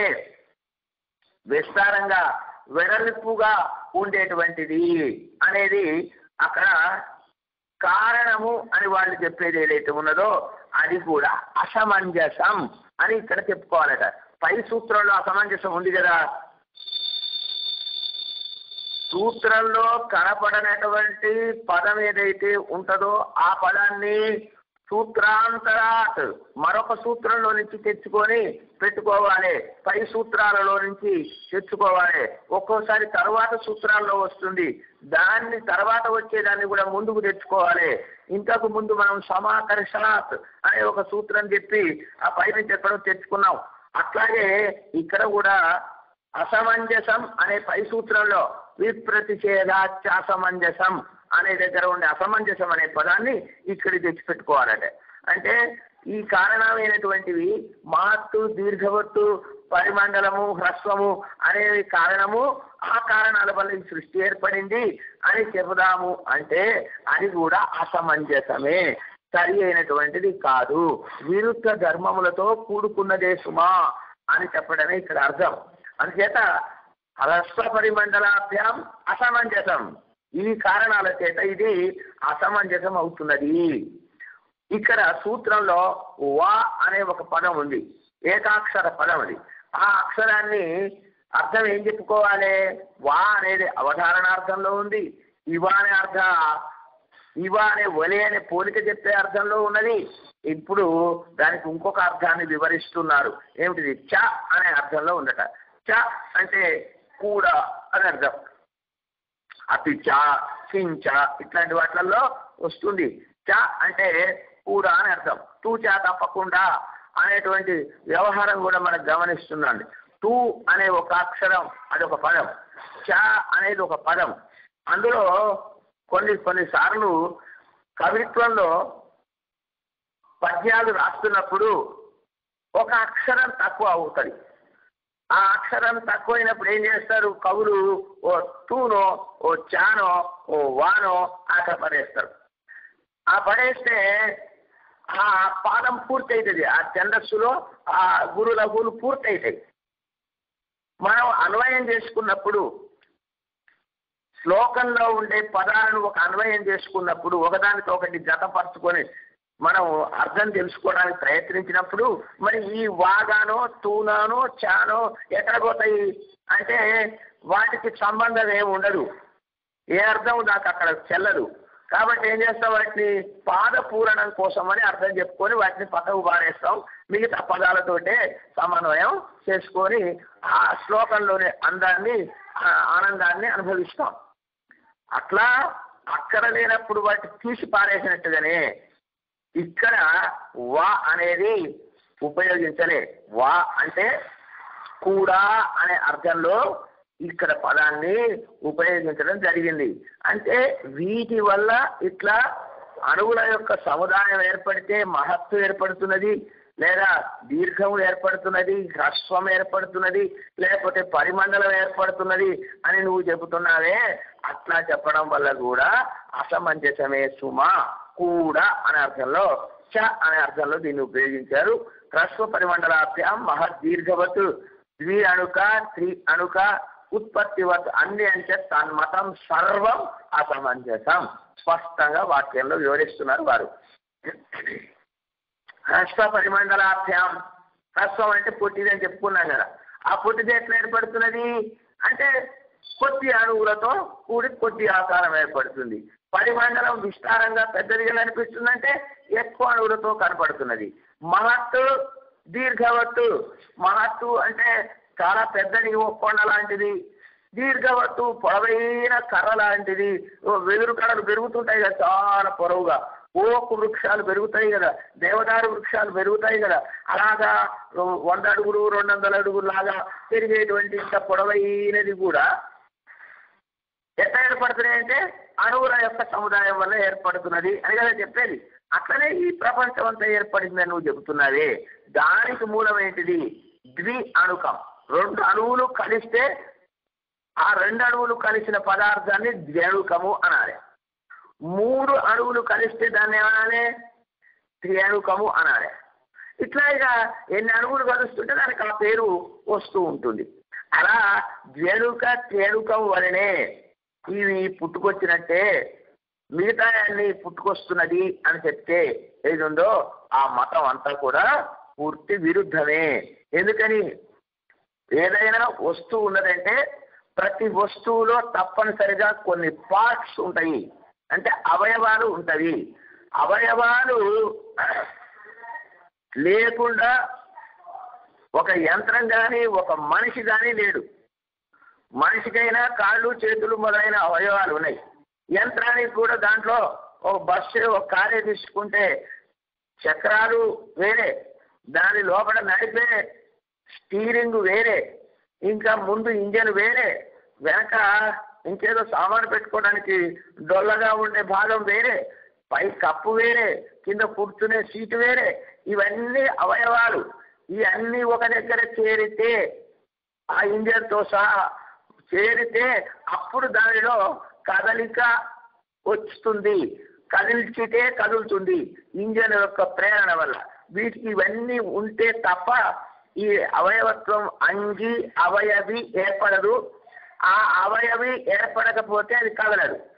విస్తారంగా వెడల్పుగా ఉండేటువంటిది అనేది అక్కడ కారణము అని వాళ్ళు చెప్పేది ఏదైతే ఉన్నదో అది కూడా అసమంజసం అని ఇక్కడ చెప్పుకోవాలట. పై సూత్రంలో అసమంజసం ఉంది కదా, సూత్రంలో కనపడనటువంటి పదం ఏదైతే ఉంటుందో ఆ పదాన్ని సూత్రాంతరాత్ మరొక సూత్రంలో నుంచి తెచ్చుకొని పెట్టుకోవాలి, పై సూత్రాలలో నుంచి తెచ్చుకోవాలి. ఒక్కోసారి తర్వాత సూత్రాల్లో వస్తుంది, దాన్ని తర్వాత వచ్చేదాన్ని కూడా ముందుకు తెచ్చుకోవాలి. ఇంతకు ముందు మనం సమాకర్షణాత్ అనే ఒక సూత్రం చెప్పి ఆ పై నుంచి ఎక్కడో తెచ్చుకున్నాం. అట్లాగే ఇక్కడ కూడా అసమంజసం అనే పై సూత్రంలో విప్రతిషేధాత్యాసమంజసం అనే దగ్గర ఉండే అసమంజసం అనే పదాన్ని ఇక్కడ తెచ్చిపెట్టుకోవాలట. అంటే ఈ కారణమైనటువంటివి మహత్తు దీర్ఘవత్తు పరిమండలము హ్రస్వము అనేవి కారణము, ఆ కారణాల వల్ల ఈ సృష్టి ఏర్పడింది అని చెబుదాము అంటే అది కూడా అసమంజసమే, సరి అయినటువంటిది కాదు, విరుద్ధ ధర్మములతో కూడుకున్నదే సుమా అని చెప్పడమే ఇక్కడ అర్థం. అందుచేత హ్రస్వ పరిమండలాభ్యాం అసమంజసం, ఈ కారణాల చేత ఇది అసమంజసం అవుతున్నది. ఇక్కడ సూత్రంలో వా అనే ఒక పదం ఉంది, ఏకాక్షర పదం అది. ఆ అక్షరాన్ని అర్థం ఏం చెప్పుకోవాలి? వా అనేది అవధారణార్థంలో ఉంది, ఇవా అనే అర్థ ఇవా అనే ఒలే అనే పోలిక చెప్పే అర్థంలో ఉన్నది. ఇప్పుడు దానికి ఇంకొక అర్థాన్ని వివరిస్తున్నారు. ఏమిటిది? చ అనే అర్థంలో ఉందట. చ అంటే కూడా అని అర్థం. అతి చ, కించ ఇట్లాంటి వాటిల్లో వస్తుంది. చ అంటే కూడా అని అర్థం. తూచ తప్పకుండా అనేటువంటి వ్యవహారం కూడా మనకు గమనిస్తున్నాండి. టూ అనే ఒక అక్షరం అది ఒక పదం, చ అనేది ఒక పదం. అందులో కొన్ని కొన్నిసార్లు కవిత్వంలో పద్యాలు రాస్తున్నప్పుడు ఒక అక్షరం తక్కువ అవుతుంది. ఆ అక్షరం తక్కువైనప్పుడు ఏం చేస్తారు కవులు? ఓ టూనో, ఓ చానో, ఓ వానో అక్కడ పడేస్తారు. ఆ పడేస్తే ఆ పాదం పూర్తి అవుతుంది, ఆ ఛందస్సులో ఆ గురు లఘువులు పూర్తి అవుతాయి. మనం అన్వయం చేసుకున్నప్పుడు శ్లోకంలో ఉండే పదాలను ఒక అన్వయం చేసుకున్నప్పుడు ఒకదానితో ఒకటి జతపరుచుకొని మనం అర్థం తెలుసుకోవడానికి ప్రయత్నించినప్పుడు మరి ఈ వాగానో తూనానో చానో ఎక్కడ పోతాయి అంటే వాటికి సంబంధం ఏమి ఉండదు, ఏ అర్థం నాకు అక్కడ చెల్లదు. కాబట్టి ఏం చేస్తాం, వాటిని పాద పూరణం కోసం అని అర్థం చెప్పుకొని వాటిని పక్కకు పారేస్తాం, మిగతా పదాలతోటే సమన్వయం చేసుకొని ఆ శ్లోకంలోని అందాన్ని ఆనందాన్ని అనుభవిస్తాం. అట్లా అక్కడ లేనప్పుడు వాటిని తీసి పారేసినట్టుగానే ఇక్కడ వా అనేది ఉపయోగించలే. వా అంటే కూడా అనే అర్థంలో ఇక్కడ పదాన్ని ఉపయోగించడం జరిగింది. అంటే వీటి వల్ల ఇట్లా అణువుల యొక్క సముదాయం ఏర్పడితే మహత్తు ఏర్పడుతున్నది, లేదా దీర్ఘము ఏర్పడుతున్నది, హ్రస్వం ఏర్పడుతున్నది, లేకపోతే పరిమండలం ఏర్పడుతున్నది అని నువ్వు చెబుతున్నావే. అట్లా చెప్పడం వల్ల కూడా అసమంజసమే సుమా. కూడా అనే అర్థంలో చ అనే అర్థంలో దీన్ని ఉపయోగించారు. హ్రస్వ పరిమండలాభ్యాం మహద్ దీర్ఘవత్ ద్వి అణుక త్రి అణుక ఉత్పత్తివత్ అన్ని అంటే తన్మతం సర్వం అసమంజసం స్పష్టంగా వాక్యంలో వివరిస్తున్నారు వారు. హ్రస్వ పరిమండలాభ్యాం, హ్రస్వం అంటే పొట్టిది అని చెప్పుకున్నాం కదా. ఆ పొట్టిది ఎట్లా ఏర్పడుతున్నది అంటే కొద్ది అణువులతో కూడి కొద్ది ఆకారం ఏర్పడుతుంది. పరిమండలం విస్తారంగా పెద్దదిగా కనిపిస్తుందంటే ఎక్కువ అణువులతో కనపడుతున్నది. మహత్తు దీర్ఘవత్తు, మహత్తు అంటే చాలా పెద్దది ఓ కొండ లాంటిది, దీర్ఘవత్తు పొడవైన కర్ర లాంటిది. వెదురు కర్రలు పెరుగుతుంటాయి కదా చాలా పొడవుగా, ఓకు వృక్షాలు పెరుగుతాయి కదా, దేవదారు వృక్షాలు పెరుగుతాయి కదా, అలాగా వంద అడుగులు రెండు వందల అడుగులు లాగా పెరిగేటువంటి ఇంత పొడవైనది కూడా ఎట్లా ఏర్పడుతున్నాయి అంటే అణువుల యొక్క సముదాయం వల్ల ఏర్పడుతున్నది అని కదా చెప్పేది. అట్లనే ఈ ప్రపంచం అంతా ఏర్పడిందని నువ్వు చెబుతున్నావే, దానికి మూలం ఏంటిది? ద్వి అణుకం, రెండు అణువులు కలిస్తే ఆ రెండు అణువులు కలిసిన పదార్థాన్ని ద్వ్యణుకము అనాలి. మూడు అణువులు కలిస్తే దాన్ని ఏమనాలి? త్రియణుకము అనాలి. ఇట్లా ఇక ఎన్ని అణువులు కలుస్తుంటే దానికి ఆ పేరు వస్తూ ఉంటుంది. అలా ద్వ్యణుక త్రియణుకం వలనే ఇవి పుట్టుకొచ్చినట్టే మిగతా అన్ని పుట్టుకొస్తున్నది అని చెప్తే ఏది ఉందో ఆ మతం అంతా కూడా పూర్తి విరుద్ధమే. ఎందుకని? ఏదైనా వస్తువు ఉన్నదంటే ప్రతి వస్తువులో తప్పనిసరిగా కొన్ని పార్ట్స్ ఉంటాయి, అంటే అవయవాలు ఉంటాయి. అవయవాలు లేకుండా ఒక యంత్రం కానీ ఒక మనిషి కానీ లేడు. మనిషికైనా కాళ్ళు చేతులు మొదలైన అవయవాలు ఉన్నాయి. యంత్రానికి కూడా దాంట్లో ఒక బస్సు ఒక కారే తీసుకుంటే చక్రాలు వేరే, దాని లోపల నడిపే స్టీరింగ్ వేరే, ఇంకా ముందు ఇంజన్ వేరే, వెనక ఇంకేదో సామాను పెట్టుకోవడానికి డొల్లగా ఉండే భాగం వేరే, పై కప్పు వేరే, కింద కూర్చునే సీటు వేరే. ఇవన్నీ అవయవాలు. ఇవన్నీ ఒక దగ్గర చేరితే ఆ ఇంజన్తో సహా చేరితే అప్పుడు దానిలో కదలిక వస్తుంది, కదిల్చితే కదులుతుంది ఇంజన్ యొక్క ప్రేరణ వల్ల. వీటికి ఇవన్నీ ఉంటే తప్ప ఈ అవయవత్వం అంగి అవయవి ఏర్పడదు. ఆ అవయవి ఏర్పడకపోతే అది కదలదు.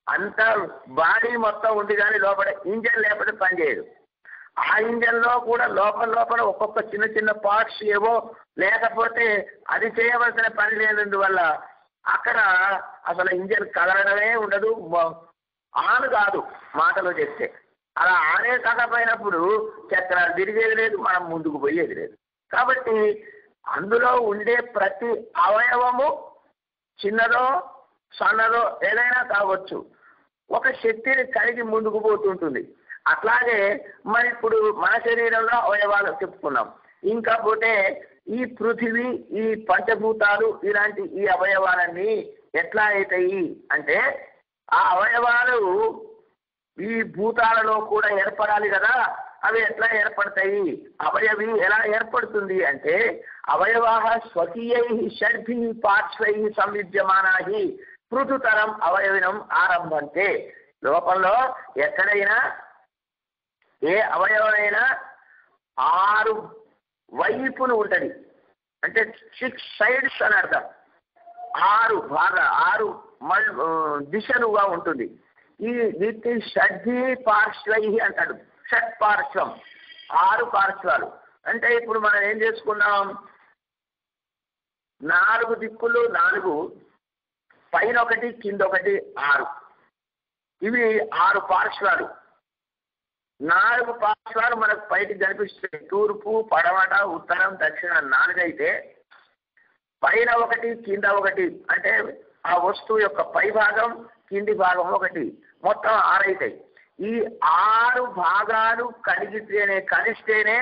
అంత బాడీ మొత్తం ఉంది కానీ లోపల ఇంజన్ లేకపోతే పనిచేయదు. ఆ ఇంజన్లో కూడా లోపల లోపల ఒక్కొక్క చిన్న చిన్న పార్ట్స్ ఏవో లేకపోతే అది చేయవలసిన పని లేనందువల్ల అక్కడ అసలు ఇంజన్ కదలడమే ఉండదు, ఆన్ కాదు మాటలో చెప్తే. అలా ఆనే కాకపోయినప్పుడు చక్రాలు తిరిగేది లేదు, మనం ముందుకు పోయేది లేదు. కాబట్టి అందులో ఉండే ప్రతి అవయవము చిన్నదో సన్నదో ఏదైనా కావచ్చు, ఒక శక్తిని కలిగి ముందుకు పోతుంటుంది. అట్లాగే మరి ఇప్పుడు మన శరీరంలో అవయవాలు చెప్పుకున్నాం. ఇంకా పోతే ఈ పృథివీ, ఈ పంచభూతాలు, ఇలాంటి ఈ అవయవాలన్నీ ఎట్లా అవుతాయి అంటే ఆ అవయవాలు ఈ భూతాలలో కూడా ఏర్పడాలి కదా. అవి ఎట్లా ఏర్పడతాయి? అవయవి ఎలా ఏర్పడుతుంది అంటే అవయవాహ స్వకీయై షడ్భి పార్శ్వై సంయుజ్యమానాహి పృథుతరం అవయవినం ఆరంభంతే. లోకంలో ఎక్కడైనా ఏ అవయవమైనా ఆరు వైపులు ఉంటుంది, అంటే సిక్స్ సైడ్స్ అని అర్థం. ఆరు భాగా ఆరు దిశలుగా ఉంటుంది. ఈ వీటి షడ్భి పార్శ్వై అంటాడు. షట్ పార్శ్వం, ఆరు పార్శ్వాలు. అంటే ఇప్పుడు మనం ఏం చేసుకున్నాం, నాలుగు దిక్కులు నాలుగు, పైన ఒకటి కింద ఒకటి, ఆరు. ఇవి ఆరు పార్శ్వాలు. నాలుగు పార్శ్వాలు మనకు బయటికి కనిపిస్తాయి. తూర్పు, పడమట, ఉత్తరం, దక్షిణం నాలుగైతే పైన ఒకటి కింద ఒకటి, అంటే ఆ వస్తువు యొక్క పై భాగం కింది భాగం ఒకటి, మొత్తం ఆరైతాయి. ఈ ఆరు భాగాలు కలిగితేనే కలిస్తేనే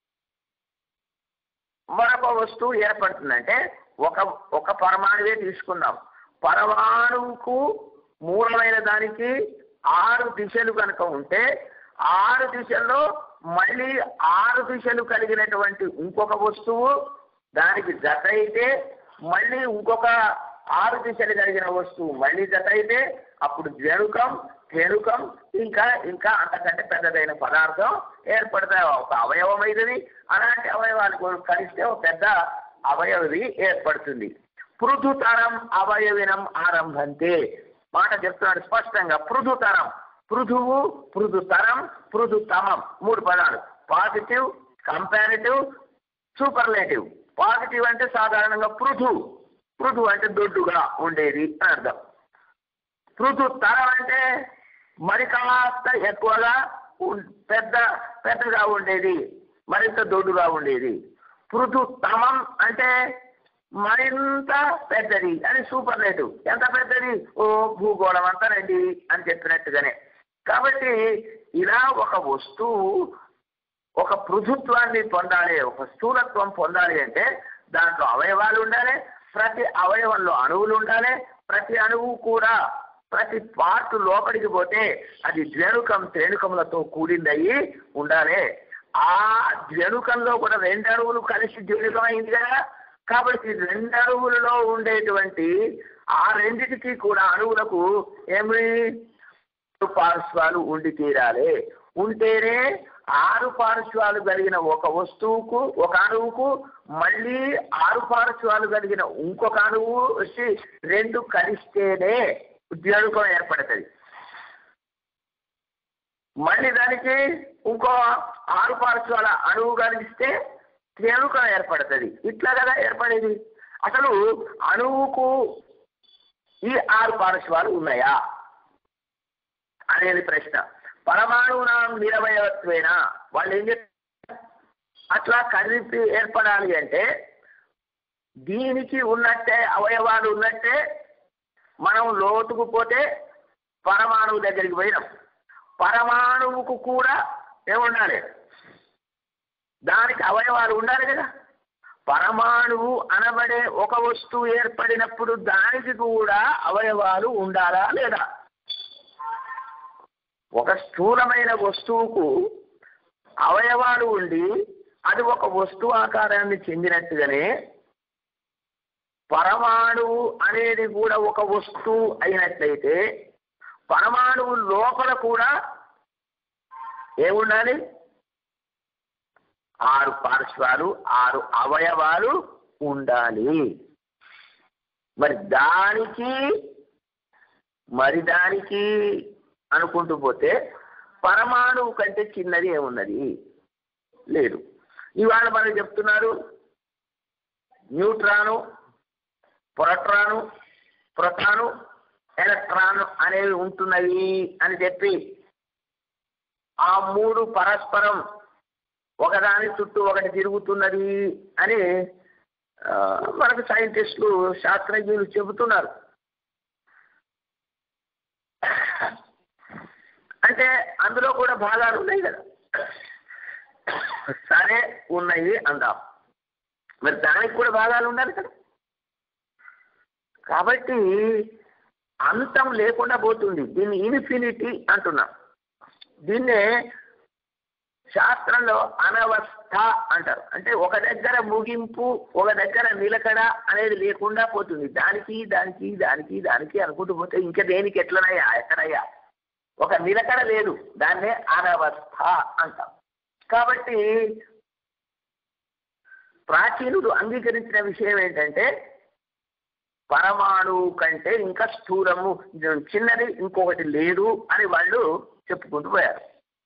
మరొక వస్తువు ఏర్పడుతుంది. అంటే ఒక ఒక పరమాణువే తీసుకుందాం. పరమాణువుకు మూలమైన దానికి ఆరు దిశలు కనుక ఉంటే ఆరు దిశల్లో మళ్ళీ ఆరు దిశలు కలిగినటువంటి ఇంకొక వస్తువు దానికి జత అయితే మళ్ళీ ఇంకొక ఆరు దిశలు కలిగిన వస్తువు మళ్ళీ జత అయితే అప్పుడు జనుకం, ధేనుకం, ఇంకా ఇంకా అంతకంటే పెద్దదైన పదార్థం ఏర్పడతాయి. ఒక అవయవం అయినది. అలాంటి అవయవాలు కలిస్తే ఒక పెద్ద అవయవి ఏర్పడుతుంది. పృథుతరం అవయవినం ఆరంభంతే. మాట చెప్తున్నాడు స్పష్టంగా. పృథుతరం, పృథువు, పృథుతరం, పృథుతమం, మూడు పదాలు. Positive, comparative, superlative. పాజిటివ్ అంటే సాధారణంగా పృథు, పృథు అంటే దొడ్డుగా ఉండేది అని అర్థం. పృథుతరం అంటే మరి కాస్త ఎక్కువగా పెద్ద పెద్దగా ఉండేది, మరింత దొడ్డుగా ఉండేది. పృథుతమం అంటే మరింత పెద్దది అని సూపర్లేటివ్. ఎంత పెద్దది? ఓ భూగోళం అంతా రండి అని చెప్పినట్టుగానే. కాబట్టి ఇలా ఒక వస్తువు ఒక పృథుత్వాన్ని పొందాలి, ఒక స్థూలత్వం పొందాలి అంటే దాంట్లో అవయవాలు ఉండాలి. ప్రతి అవయవంలో అణువులు ఉండాలి. ప్రతి అణువు కూడా ప్రతి పార్ట్ లోపలికి పోతే అది ద్వేణుకం త్రేణుకములతో కూడిందయ్యి ఉండాలి. ఆ ద్వేణుకంలో కూడా రెండు అణువులు కలిసి ద్వేణుకం అయింది కదా. కాబట్టి రెండు అణువులలో ఉండేటువంటి ఆ రెండిటికి కూడా అణువులకు ఏమి పార్శ్వాలు ఉండి తీరాలి. ఉంటేనే ఆరు పార్శ్వాలు కలిగిన ఒక వస్తువుకు, ఒక అణువుకు మళ్ళీ ఆరు పార్శ్వాలు కలిగిన ఇంకొక అణువు వచ్చి రెండు కలిస్తేనే ద్వేణుకం ఏర్పడుతుంది. మళ్ళీ దానికి ఇంకో ఆరు పార్శ్వాల అణువు కలిగిస్తే త్రేణుకం ఏర్పడుతుంది. ఇట్లా కదా ఏర్పడేది. అసలు అణువుకు ఈ ఆరు పార్శ్వాలు ఉన్నాయా అనేది ప్రశ్న. పరమాణువునా నిరవయవత్వేనా? వాళ్ళు ఏం చెప్తారు? అట్లా కలిపి ఏర్పడాలి అంటే దీనికి ఉన్నట్టే అవయవాలు ఉన్నట్టే మనం లోతుకు పోతే పరమాణువు దగ్గరికి పోయినాం. పరమాణువుకు కూడా ఏముండాలి? దానికి అవయవాలు ఉండాలి కదా. పరమాణువు అనబడే ఒక వస్తువు ఏర్పడినప్పుడు దానికి కూడా అవయవాలు ఉండాలా లేదా? ఒక స్థూలమైన వస్తువుకు అవయవాలు ఉండి అది ఒక వస్తువు ఆకారాన్ని చెందినట్టుగానే పరమాణువు అనేది కూడా ఒక వస్తువు అయినట్లయితే పరమాణువు లోపల కూడా ఏముండాలి? ఆరు పార్శ్వాలు, ఆరు అవయవాలు ఉండాలి. మరి దానికి మరి దానికి అనుకుంటూ పోతే పరమాణువు కంటే చిన్నది ఏమున్నది? లేదు. ఇవాళ మనకు చెప్తున్నారు న్యూట్రాను, ప్రోటాను, ప్రోటాను, ఎలక్ట్రాన్ అనేవి ఉంటున్నవి అని చెప్పి ఆ మూడు పరస్పరం ఒకదాని చుట్టూ ఒకటి తిరుగుతున్నది అని మనకు సైంటిస్టులు, శాస్త్రజ్ఞులు చెబుతున్నారు. అంటే అందులో కూడా భాగాలు ఉన్నాయి కదా. సరే ఉన్నాయి అందాం, మరి దానికి కూడా భాగాలు ఉండాలి కదా. కాబట్టి అంతం లేకుండా పోతుంది. దీన్ని ఇన్ఫినిటీ అంటున్నాం. దీన్నే శాస్త్రంలో అనవస్థ అంటారు. అంటే ఒక దగ్గర ముగింపు, ఒక దగ్గర నిలకడ అనేది లేకుండా పోతుంది. దానికి దానికి దానికి దానికి అనుకుంటూ పోతే ఇంకా దేనికి ఎట్లనయ్యా, ఎక్కడయ్యా ఒక నిలకడ లేదు. దాన్నే అనవస్థ అంటాం. కాబట్టి ప్రాచీనుడు అంగీకరించిన విషయం ఏంటంటే పరమాణువు కంటే ఇంకా స్థూలము, చిన్నది ఇంకొకటి లేదు అని వాళ్ళు చెప్పుకుంటూ పోయారు.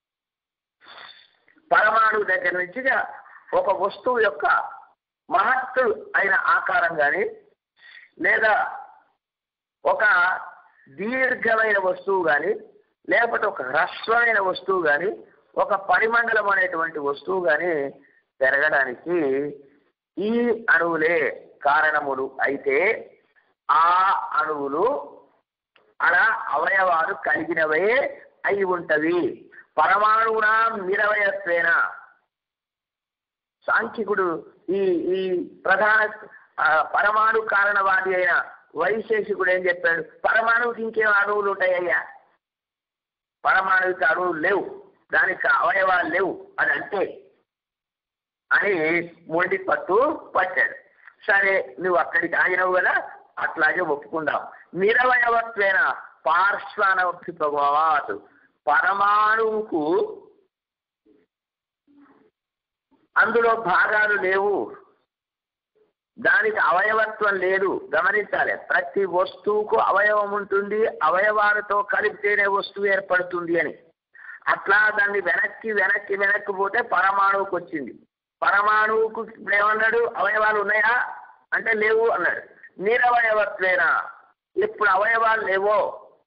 పరమాణువు దగ్గర నుంచి ఒక వస్తువు యొక్క మహత్తు అయిన ఆకారం కానీ, లేదా ఒక దీర్ఘమైన వస్తువు కానీ, లేకపోతే ఒక హ్రస్వమైన వస్తువు కానీ, ఒక పరిమండలం అనేటువంటి వస్తువు కానీ పెరగడానికి ఈ అణువులే కారణములు అయితే ఆ అణువులు అలా అవయవాలు కలిగినవే అయి ఉంటవి. పరమాణువునా నిరవయత్వేన. సాంఖ్యకుడు ఈ ఈ ప్రధాన పరమాణు కారణవాది అయిన వైశేషికుడు ఏం చెప్పాడు? పరమాణువుకి ఇంకేం అణువులు ఉంటాయ్యా, పరమాణువుకి అణువులు లేవు, దానికి అవయవాలు లేవు, అది అంతే అని మొండి పట్టు పట్టాడు. సరే నువ్వు అక్కడికి ఆగినవు కదా, అట్లాగే ఒప్పుకుందాం. నిరవయవత్వేన పార్శ్వానవత్. పరమాణువుకు అందులో భాగాలు లేవు, దానికి అవయవత్వం లేదు. గమనించాలి, ప్రతి వస్తువుకు అవయవం ఉంటుంది, అవయవాలతో కలిపితేనే వస్తువు ఏర్పడుతుంది అని. అట్లా దాన్ని వెనక్కి వెనక్కి వెనక్కి పోతే పరమాణువుకు వచ్చింది. పరమాణువుకు ఏమన్నాడు? అవయవాలు ఉన్నాయా అంటే లేవు అన్నాడు. నిరవయవత్వేన. ఇప్పుడు అవయవాలు లేవో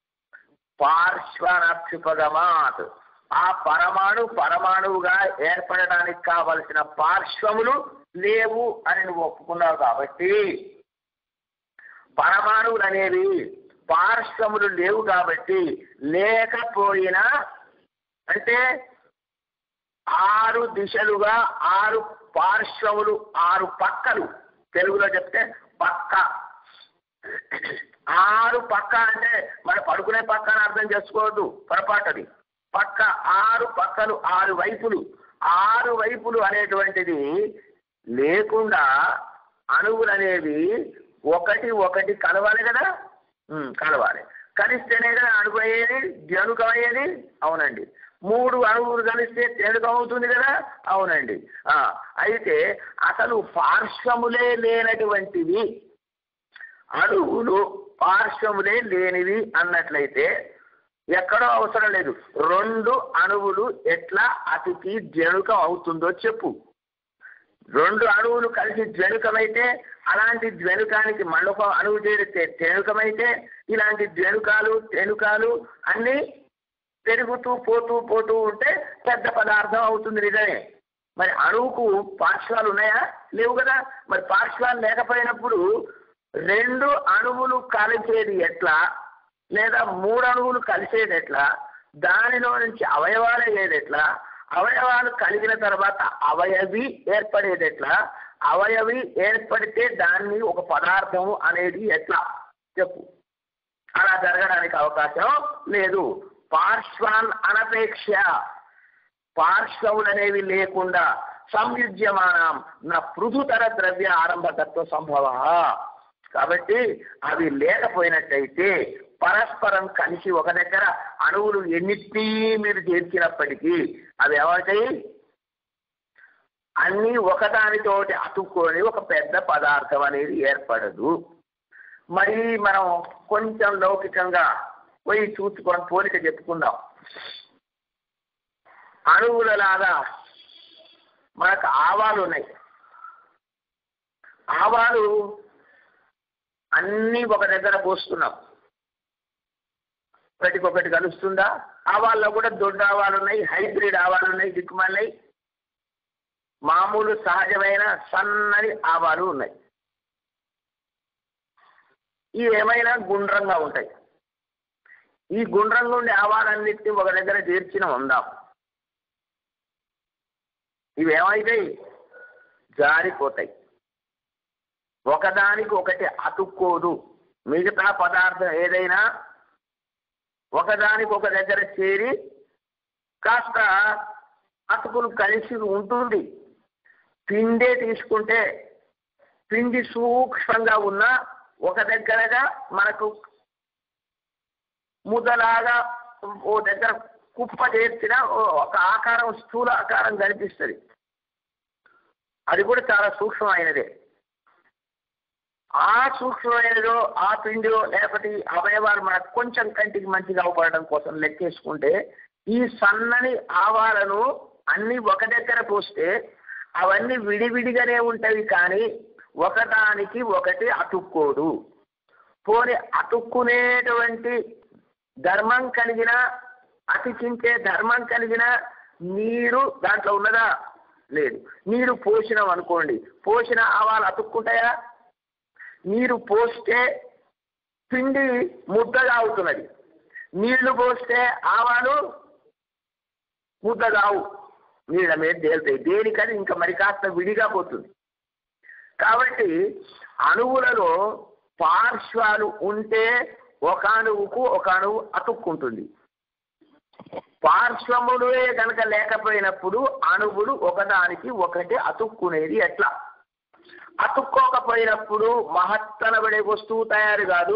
పార్శ్వనక్షుపగమాత్. ఆ పరమాణు పరమాణువుగా ఏర్పడడానికి కావలసిన పార్శ్వములు లేవు అని నువ్వు ఒప్పుకున్నావు. కాబట్టి పరమాణువులు అనేవి పార్శ్వములు లేవు కాబట్టి లేకపోయినా, అంటే ఆరు దిశలుగా ఆరు పార్శ్వములు, ఆరు పక్కలు, తెలుగులో చెప్తే పక్క. ఆరు పక్క అంటే మన పడుకునే పక్క అని అర్థం చేసుకోవద్దు, పొరపాటది. పక్క, ఆరు పక్కలు, ఆరు వైపులు. ఆరు వైపులు అనేటువంటిది లేకుండా అణువులు అనేవి ఒకటి ఒకటి కలవాలి కదా. కలవాలి, కలిస్తేనే కదా అణువు అయ్యేది, జనుకం అయ్యేది. అవునండి. మూడు అణువులు కలిస్తే తేలికం అవుతుంది కదా. అవునండి. అయితే అసలు పార్శ్వములే లేనటువంటివి, అణువులు పార్శ్వములే లేనివి అన్నట్లయితే ఎక్కడో అవసరం లేదు. రెండు అణువులు ఎట్లా అతికి జనుకం అవుతుందో చెప్పు. రెండు అణువులు కలిసి ద్వనుకమైతే, అలాంటి ద్వనుకానికి మళ్ళొక అణువు చేరితే తేనుకమైతే, ఇలాంటి ద్వనుకాలు తెనుకాలు అన్నీ పెరుగుతూ పోతూ పోతూ ఉంటే పెద్ద పదార్థం అవుతుంది. నిజమే. మరి అణువుకు పార్శ్వాలు ఉన్నాయా? లేవు కదా. మరి పార్శ్వాలు లేకపోయినప్పుడు రెండు అణువులు కలిసేది ఎట్లా, లేదా మూడు అణువులు కలిసేది ఎట్లా, దానిలో నుంచి అవయవాలు అయ్యేది ఎట్లా, అవయవాలు కలిగిన తర్వాత అవయవి ఏర్పడేది ఎట్లా, అవయవి ఏర్పడితే దాన్ని ఒక పదార్థము అనేది ఎట్లా చెప్పు. అలా జరగడానికి అవకాశం లేదు. పార్శ్వాన్ అనపేక్ష, పార్శ్వములు అనేవి లేకుండా సంయుజ్యమానం నా పృథుతర ద్రవ్య ఆరంభతత్వ సంభవ. కాబట్టి అవి లేకపోయినట్టయితే పరస్పరం కలిసి ఒక దగ్గర అణువులు ఎన్నిటి మీరు చేర్చినప్పటికీ అవి ఏమవుతాయి? అన్నీ ఒకదానితోటి అతుక్కొని ఒక పెద్ద పదార్థం అనేది ఏర్పడదు. మరి మనం కొంచెం లౌకికంగా పోయి చూసుకొని పోలిక చెప్పుకుందాం. అణువులలాగా మనకు ఆవాలు ఉన్నాయి. ఆవాలు అన్నీ ఒక దగ్గర పోస్తున్నాం, ఒకటికొకటి కలుస్తుందా? ఆవాల్లో కూడా దొడ్డ ఆవాలు ఉన్నాయి, హైబ్రిడ్ ఆవాలు ఉన్నాయి, దిక్కుమాలినాయి, మామూలు సహజమైన సన్నని ఆవాలు ఉన్నాయి. ఇవి ఏమైనా గుండ్రంగా ఉంటాయి. ఈ గుండ్రంగా ఉండే ఆవాలన్నిటినీ ఒక దగ్గర చేర్చిన ఉందాం. ఇవి ఏమైతాయి? జారిపోతాయి. ఒకదానికి ఒకటి అతుక్కోదు. మిగతా పదార్థం ఏదైనా ఒకదానికి ఒక దగ్గర చేరి కాస్త అతుకులు కలిసి ఉంటుంది. పిండే తీసుకుంటే పిండి సూక్ష్మంగా ఉన్న ఒక దగ్గరగా మనకు ముద్దలాగా ఓ దగ్గర కుప్ప చేర్చిన ఒక ఆకారం, స్థూల ఆకారం కనిపిస్తుంది. అది కూడా చాలా సూక్ష్మమైనదే. ఆ సూక్ష్మమైనదో ఆ పిండిలో లేకపోతే అవయవాలు మనకు కొంచెం కంటికి మంచిగా అవపడడం కోసం లెక్కేసుకుంటే ఈ సన్నని ఆవాలను అన్ని ఒక దగ్గర పోస్తే అవన్నీ విడివిడిగానే ఉంటాయి, కానీ ఒకదానికి ఒకటి అతుక్కోదు. పోని అతుక్కునేటువంటి ధర్మం కలిగిన, అతికించే ధర్మం కలిగిన నీరు దాంట్లో ఉన్నదా? లేదు. నీరు పోసినాం అనుకోండి, పోసిన ఆవాలు అతుక్కుంటాయా? నీరు పోస్తే పిండి ముద్దగా అవుతున్నది, నీళ్లు పోస్తే ఆవాలు ముద్దగావు, నీళ్ళ మీద తేలుతాయి. దేనికని ఇంకా మరి కాస్త విడిగా పోతుంది. కాబట్టి అణువులలో పార్శ్వాలు ఉంటే ఒక అణువుకు ఒక అణువు అతుక్కుంటుంది. పార్శ్వములే కనుక లేకపోయినప్పుడు అణువులు ఒకదానికి ఒకటి అతుక్కునేది ఎట్లా? అతుక్కోకపోయినప్పుడు మహత్తనబడే వస్తువు తయారు కాదు,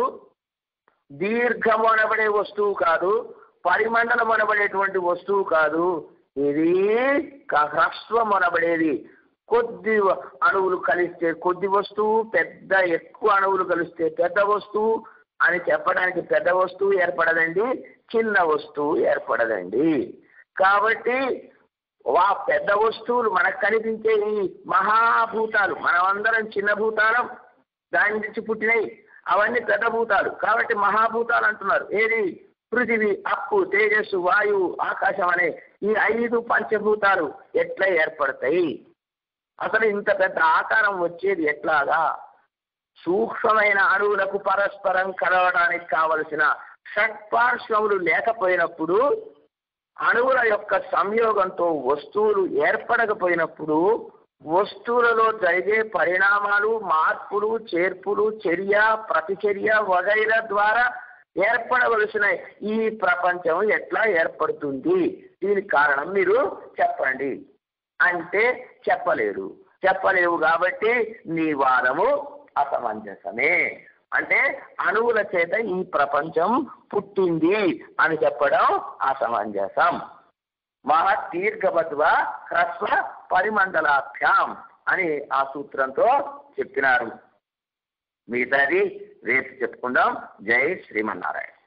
దీర్ఘము అనబడే వస్తువు కాదు, పరిమండలం అనబడేటువంటి వస్తువు కాదు. ఇది హ్రస్వం అనబడేది. కొద్ది అణువులు కలిస్తే కొద్ది వస్తువు, పెద్ద ఎక్కువ అణువులు కలిస్తే పెద్ద వస్తువు అని చెప్పడానికి పెద్ద వస్తువు ఏర్పడదండి, చిన్న వస్తువు ఏర్పడదండి. కాబట్టి వా పెద్ద వస్తువులు మనకు కనిపించే ఈ మహాభూతాలు, మనమందరం చిన్న భూతాలం, దాని నుంచి పుట్టినాయి, అవన్నీ పెద్ద భూతాలు. కాబట్టి మహాభూతాలు అంటున్నారు. ఏది? పృథివీ, అప్పు, తేజస్సు, వాయువు, ఆకాశం అనే ఈ ఐదు పంచభూతాలు ఎట్లా ఏర్పడతాయి? అసలు ఇంత పెద్ద ఆకారం వచ్చేది ఎట్లాగా? సూక్ష్మమైన అణువులకు పరస్పరం కలవడానికి కావలసిన షట్పార్శ్వములు లేకపోయినప్పుడు, అణువుల యొక్క సంయోగంతో వస్తువులు ఏర్పడకపోయినప్పుడు, వస్తువులలో జరిగే పరిణామాలు, మార్పులు, చేర్పులు, చర్య, ప్రతిచర్య వగైరా ద్వారా ఏర్పడవలసిన ఈ ప్రపంచం ఎట్లా ఏర్పడుతుంది? దీనికి కారణం మీరు చెప్పండి అంటే చెప్పలేరు. చెప్పలేవు కాబట్టి నీ వాదము అసమంజసమే. అంటే అణువుల చేత ఈ ప్రపంచం పుట్టింది అని చెప్పడం అసమంజసం. మహదీర్ఘవద్వ హ్రస్వ పరిమండలాభ్యాం అని ఆ సూత్రంతో చెప్పినారు. మిగతాది రేపు చెప్పుకుందాం. జై శ్రీమన్నారాయణ.